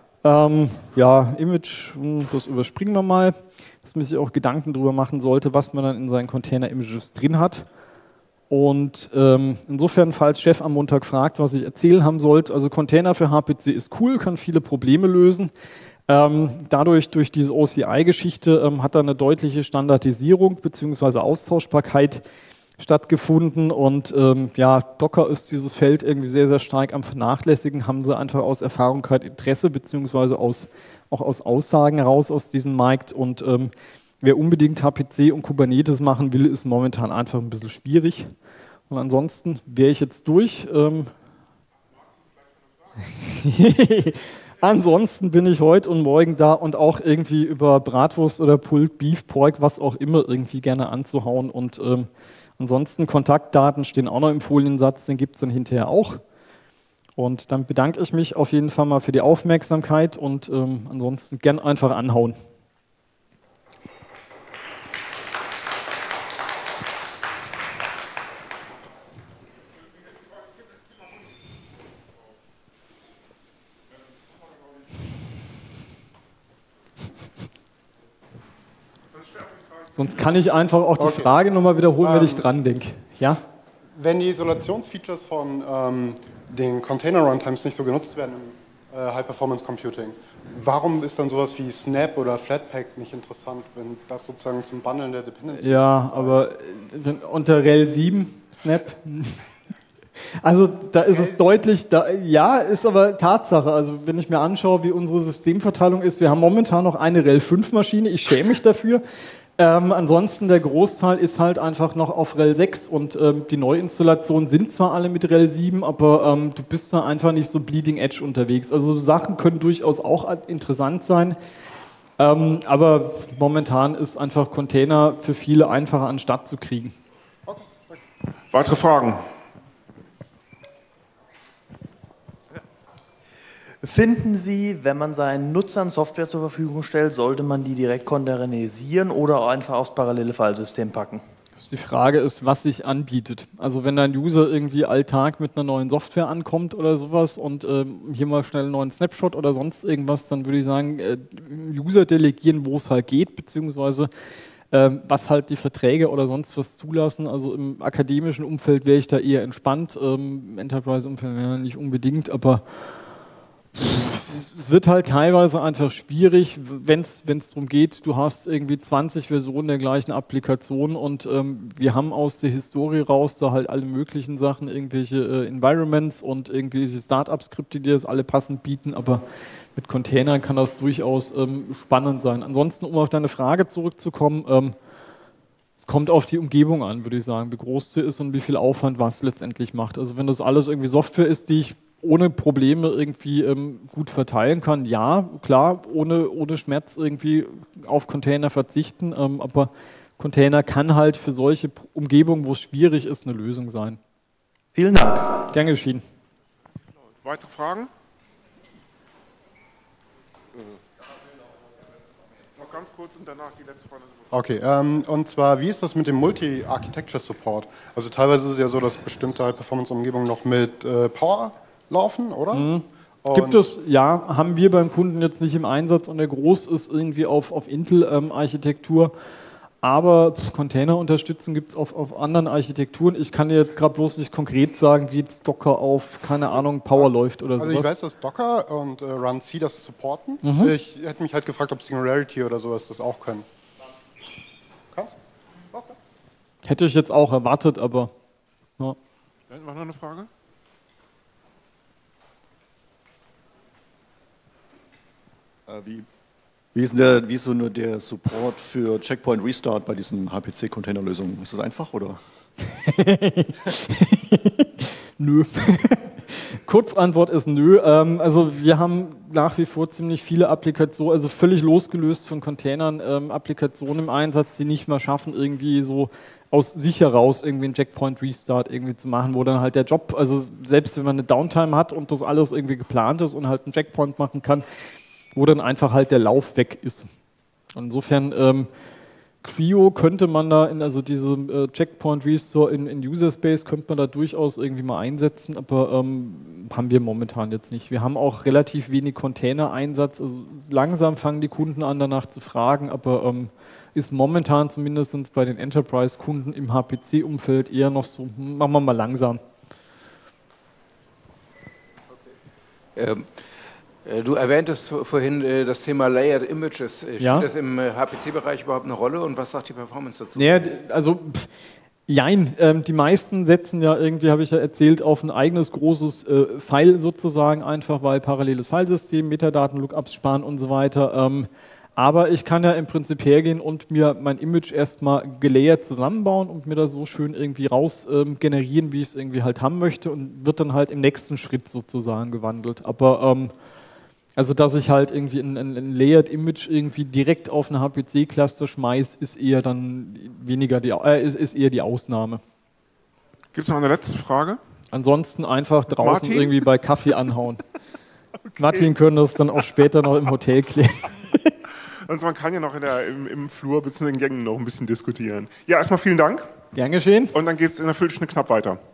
Image, das überspringen wir mal, dass man sich auch Gedanken darüber machen sollte, was man dann in seinen Container-Images drin hat. Und insofern, falls Chef am Montag fragt, was ich erzählen haben sollte, also Container für HPC ist cool, kann viele Probleme lösen. Dadurch, durch diese OCI-Geschichte, hat da eine deutliche Standardisierung bzw. Austauschbarkeit stattgefunden und Docker ist dieses Feld irgendwie sehr, sehr stark am Vernachlässigen, haben sie einfach aus Erfahrung halt Interesse beziehungsweise auch aus Aussagen heraus aus diesem Markt und wer unbedingt HPC und Kubernetes machen will, ist momentan einfach ein bisschen schwierig. Und ansonsten wäre ich jetzt durch. Ansonsten bin ich heute und morgen da und auch irgendwie über Bratwurst oder Pulled Beef, Pork, was auch immer, irgendwie gerne anzuhauen. Und ansonsten Kontaktdaten stehen auch noch im Foliensatz, den gibt es dann hinterher auch. Und dann bedanke ich mich auf jeden Fall mal für die Aufmerksamkeit und ansonsten gern einfach anhauen. Sonst kann ich einfach auch die Frage nochmal wiederholen, wenn ich dran denke. Ja? Wenn die Isolationsfeatures von den Container-Runtimes nicht so genutzt werden im High-Performance-Computing, warum ist dann sowas wie Snap oder Flatpak nicht interessant, wenn das sozusagen zum Bundeln der Dependencies... Ja, aber unter RHEL 7 Snap... Also da ist es deutlich, ja, ist aber Tatsache. Also wenn ich mir anschaue, wie unsere Systemverteilung ist, wir haben momentan noch eine RHEL 5 Maschine, ich schäme mich dafür. Ansonsten der Großteil ist halt einfach noch auf RHEL 6 und die Neuinstallationen sind zwar alle mit RHEL 7, aber du bist da einfach nicht so bleeding edge unterwegs. Also Sachen können durchaus auch interessant sein, aber momentan ist einfach Container für viele einfacher an den Start zu kriegen. Weitere Fragen? Finden Sie, wenn man seinen Nutzern Software zur Verfügung stellt, sollte man die direkt containerisieren oder einfach aufs parallele Filesystem packen? Die Frage ist, was sich anbietet. Also wenn ein User irgendwie alltag mit einer neuen Software ankommt oder sowas und hier mal schnell einen neuen Snapshot oder sonst irgendwas, dann würde ich sagen, User delegieren, wo es halt geht, beziehungsweise was halt die Verträge oder sonst was zulassen. Also im akademischen Umfeld wäre ich da eher entspannt, im Enterprise-Umfeld nicht unbedingt, aber es wird halt teilweise einfach schwierig, wenn es darum geht, du hast irgendwie 20 Versionen der gleichen Applikation und wir haben aus der Historie raus da halt alle möglichen Sachen, irgendwelche Environments und irgendwelche Startup-Skripte, die das alle passend bieten, aber mit Containern kann das durchaus spannend sein. Ansonsten, um auf deine Frage zurückzukommen, es kommt auf die Umgebung an, würde ich sagen, wie groß sie ist und wie viel Aufwand was letztendlich macht. Also wenn das alles irgendwie Software ist, die ich ohne Probleme irgendwie gut verteilen kann, ja, klar, ohne Schmerz irgendwie auf Container verzichten, aber Container kann halt für solche Umgebungen, wo es schwierig ist, eine Lösung sein. Vielen Dank. Gern geschehen. Weitere Fragen? Noch ganz kurz und danach die letzte Frage. Okay, und zwar, wie ist das mit dem Multi-Architecture-Support? Also teilweise ist es ja so, dass bestimmte High-Performance-Umgebungen noch mit Power laufen, oder? Mhm. Gibt es, ja, haben wir beim Kunden jetzt nicht im Einsatz und der Groß ist irgendwie auf Intel-Architektur, aber Container-Unterstützung gibt es auf anderen Architekturen. Ich kann dir jetzt gerade bloß nicht konkret sagen, wie jetzt Docker auf, keine Ahnung, Power läuft oder so. Also ich weiß, dass Docker und Run-C das supporten. Ich hätte mich halt gefragt, ob Singularity oder sowas das auch können. Kannst? Okay. Hätte ich jetzt auch erwartet, aber... Ja. Noch eine Frage? Wie ist so nur der Support für Checkpoint Restart bei diesen HPC-Container-Lösungen? Ist das einfach oder? Nö. Kurzantwort ist nö. Also wir haben nach wie vor ziemlich viele Applikationen, also völlig losgelöst von Containern, Applikationen im Einsatz, die nicht mal schaffen, irgendwie so aus sich heraus irgendwie einen Checkpoint Restart irgendwie zu machen, wo dann halt der Job, also selbst wenn man eine Downtime hat und das alles irgendwie geplant ist und halt einen Checkpoint machen kann, wo dann einfach halt der Lauf weg ist. Insofern Creo könnte man da in also diese Checkpoint Restore in User Space könnte man da durchaus irgendwie mal einsetzen, aber haben wir momentan jetzt nicht. Wir haben auch relativ wenig Container-Einsatz, also langsam fangen die Kunden an danach zu fragen, aber ist momentan zumindest bei den Enterprise-Kunden im HPC-Umfeld eher noch so, machen wir mal langsam. Okay. Du erwähntest vorhin das Thema Layered Images. Spielt das im HPC-Bereich überhaupt eine Rolle und was sagt die Performance dazu? Naja, also jein, die meisten setzen ja irgendwie, habe ich ja erzählt, auf ein eigenes großes File sozusagen, einfach weil paralleles Filesystem, Metadaten, Lookups sparen und so weiter. Aber ich kann ja im Prinzip hergehen und mir mein Image erstmal gelayert zusammenbauen und mir das so schön irgendwie raus generieren, wie ich es irgendwie halt haben möchte und wird dann halt im nächsten Schritt sozusagen gewandelt. Aber also dass ich halt irgendwie ein Layered Image irgendwie direkt auf eine HPC-Cluster schmeiß, ist eher dann ist eher die Ausnahme. Gibt es noch eine letzte Frage? Ansonsten einfach draußen Martin? irgendwie bei Kaffee anhauen. Okay. Martin können das dann auch später noch im Hotel klären. Also man kann ja noch im Flur bzw. in den Gängen noch ein bisschen diskutieren. Ja, erstmal vielen Dank. Gern geschehen. Und dann geht es in einer Viertelstunde knapp weiter.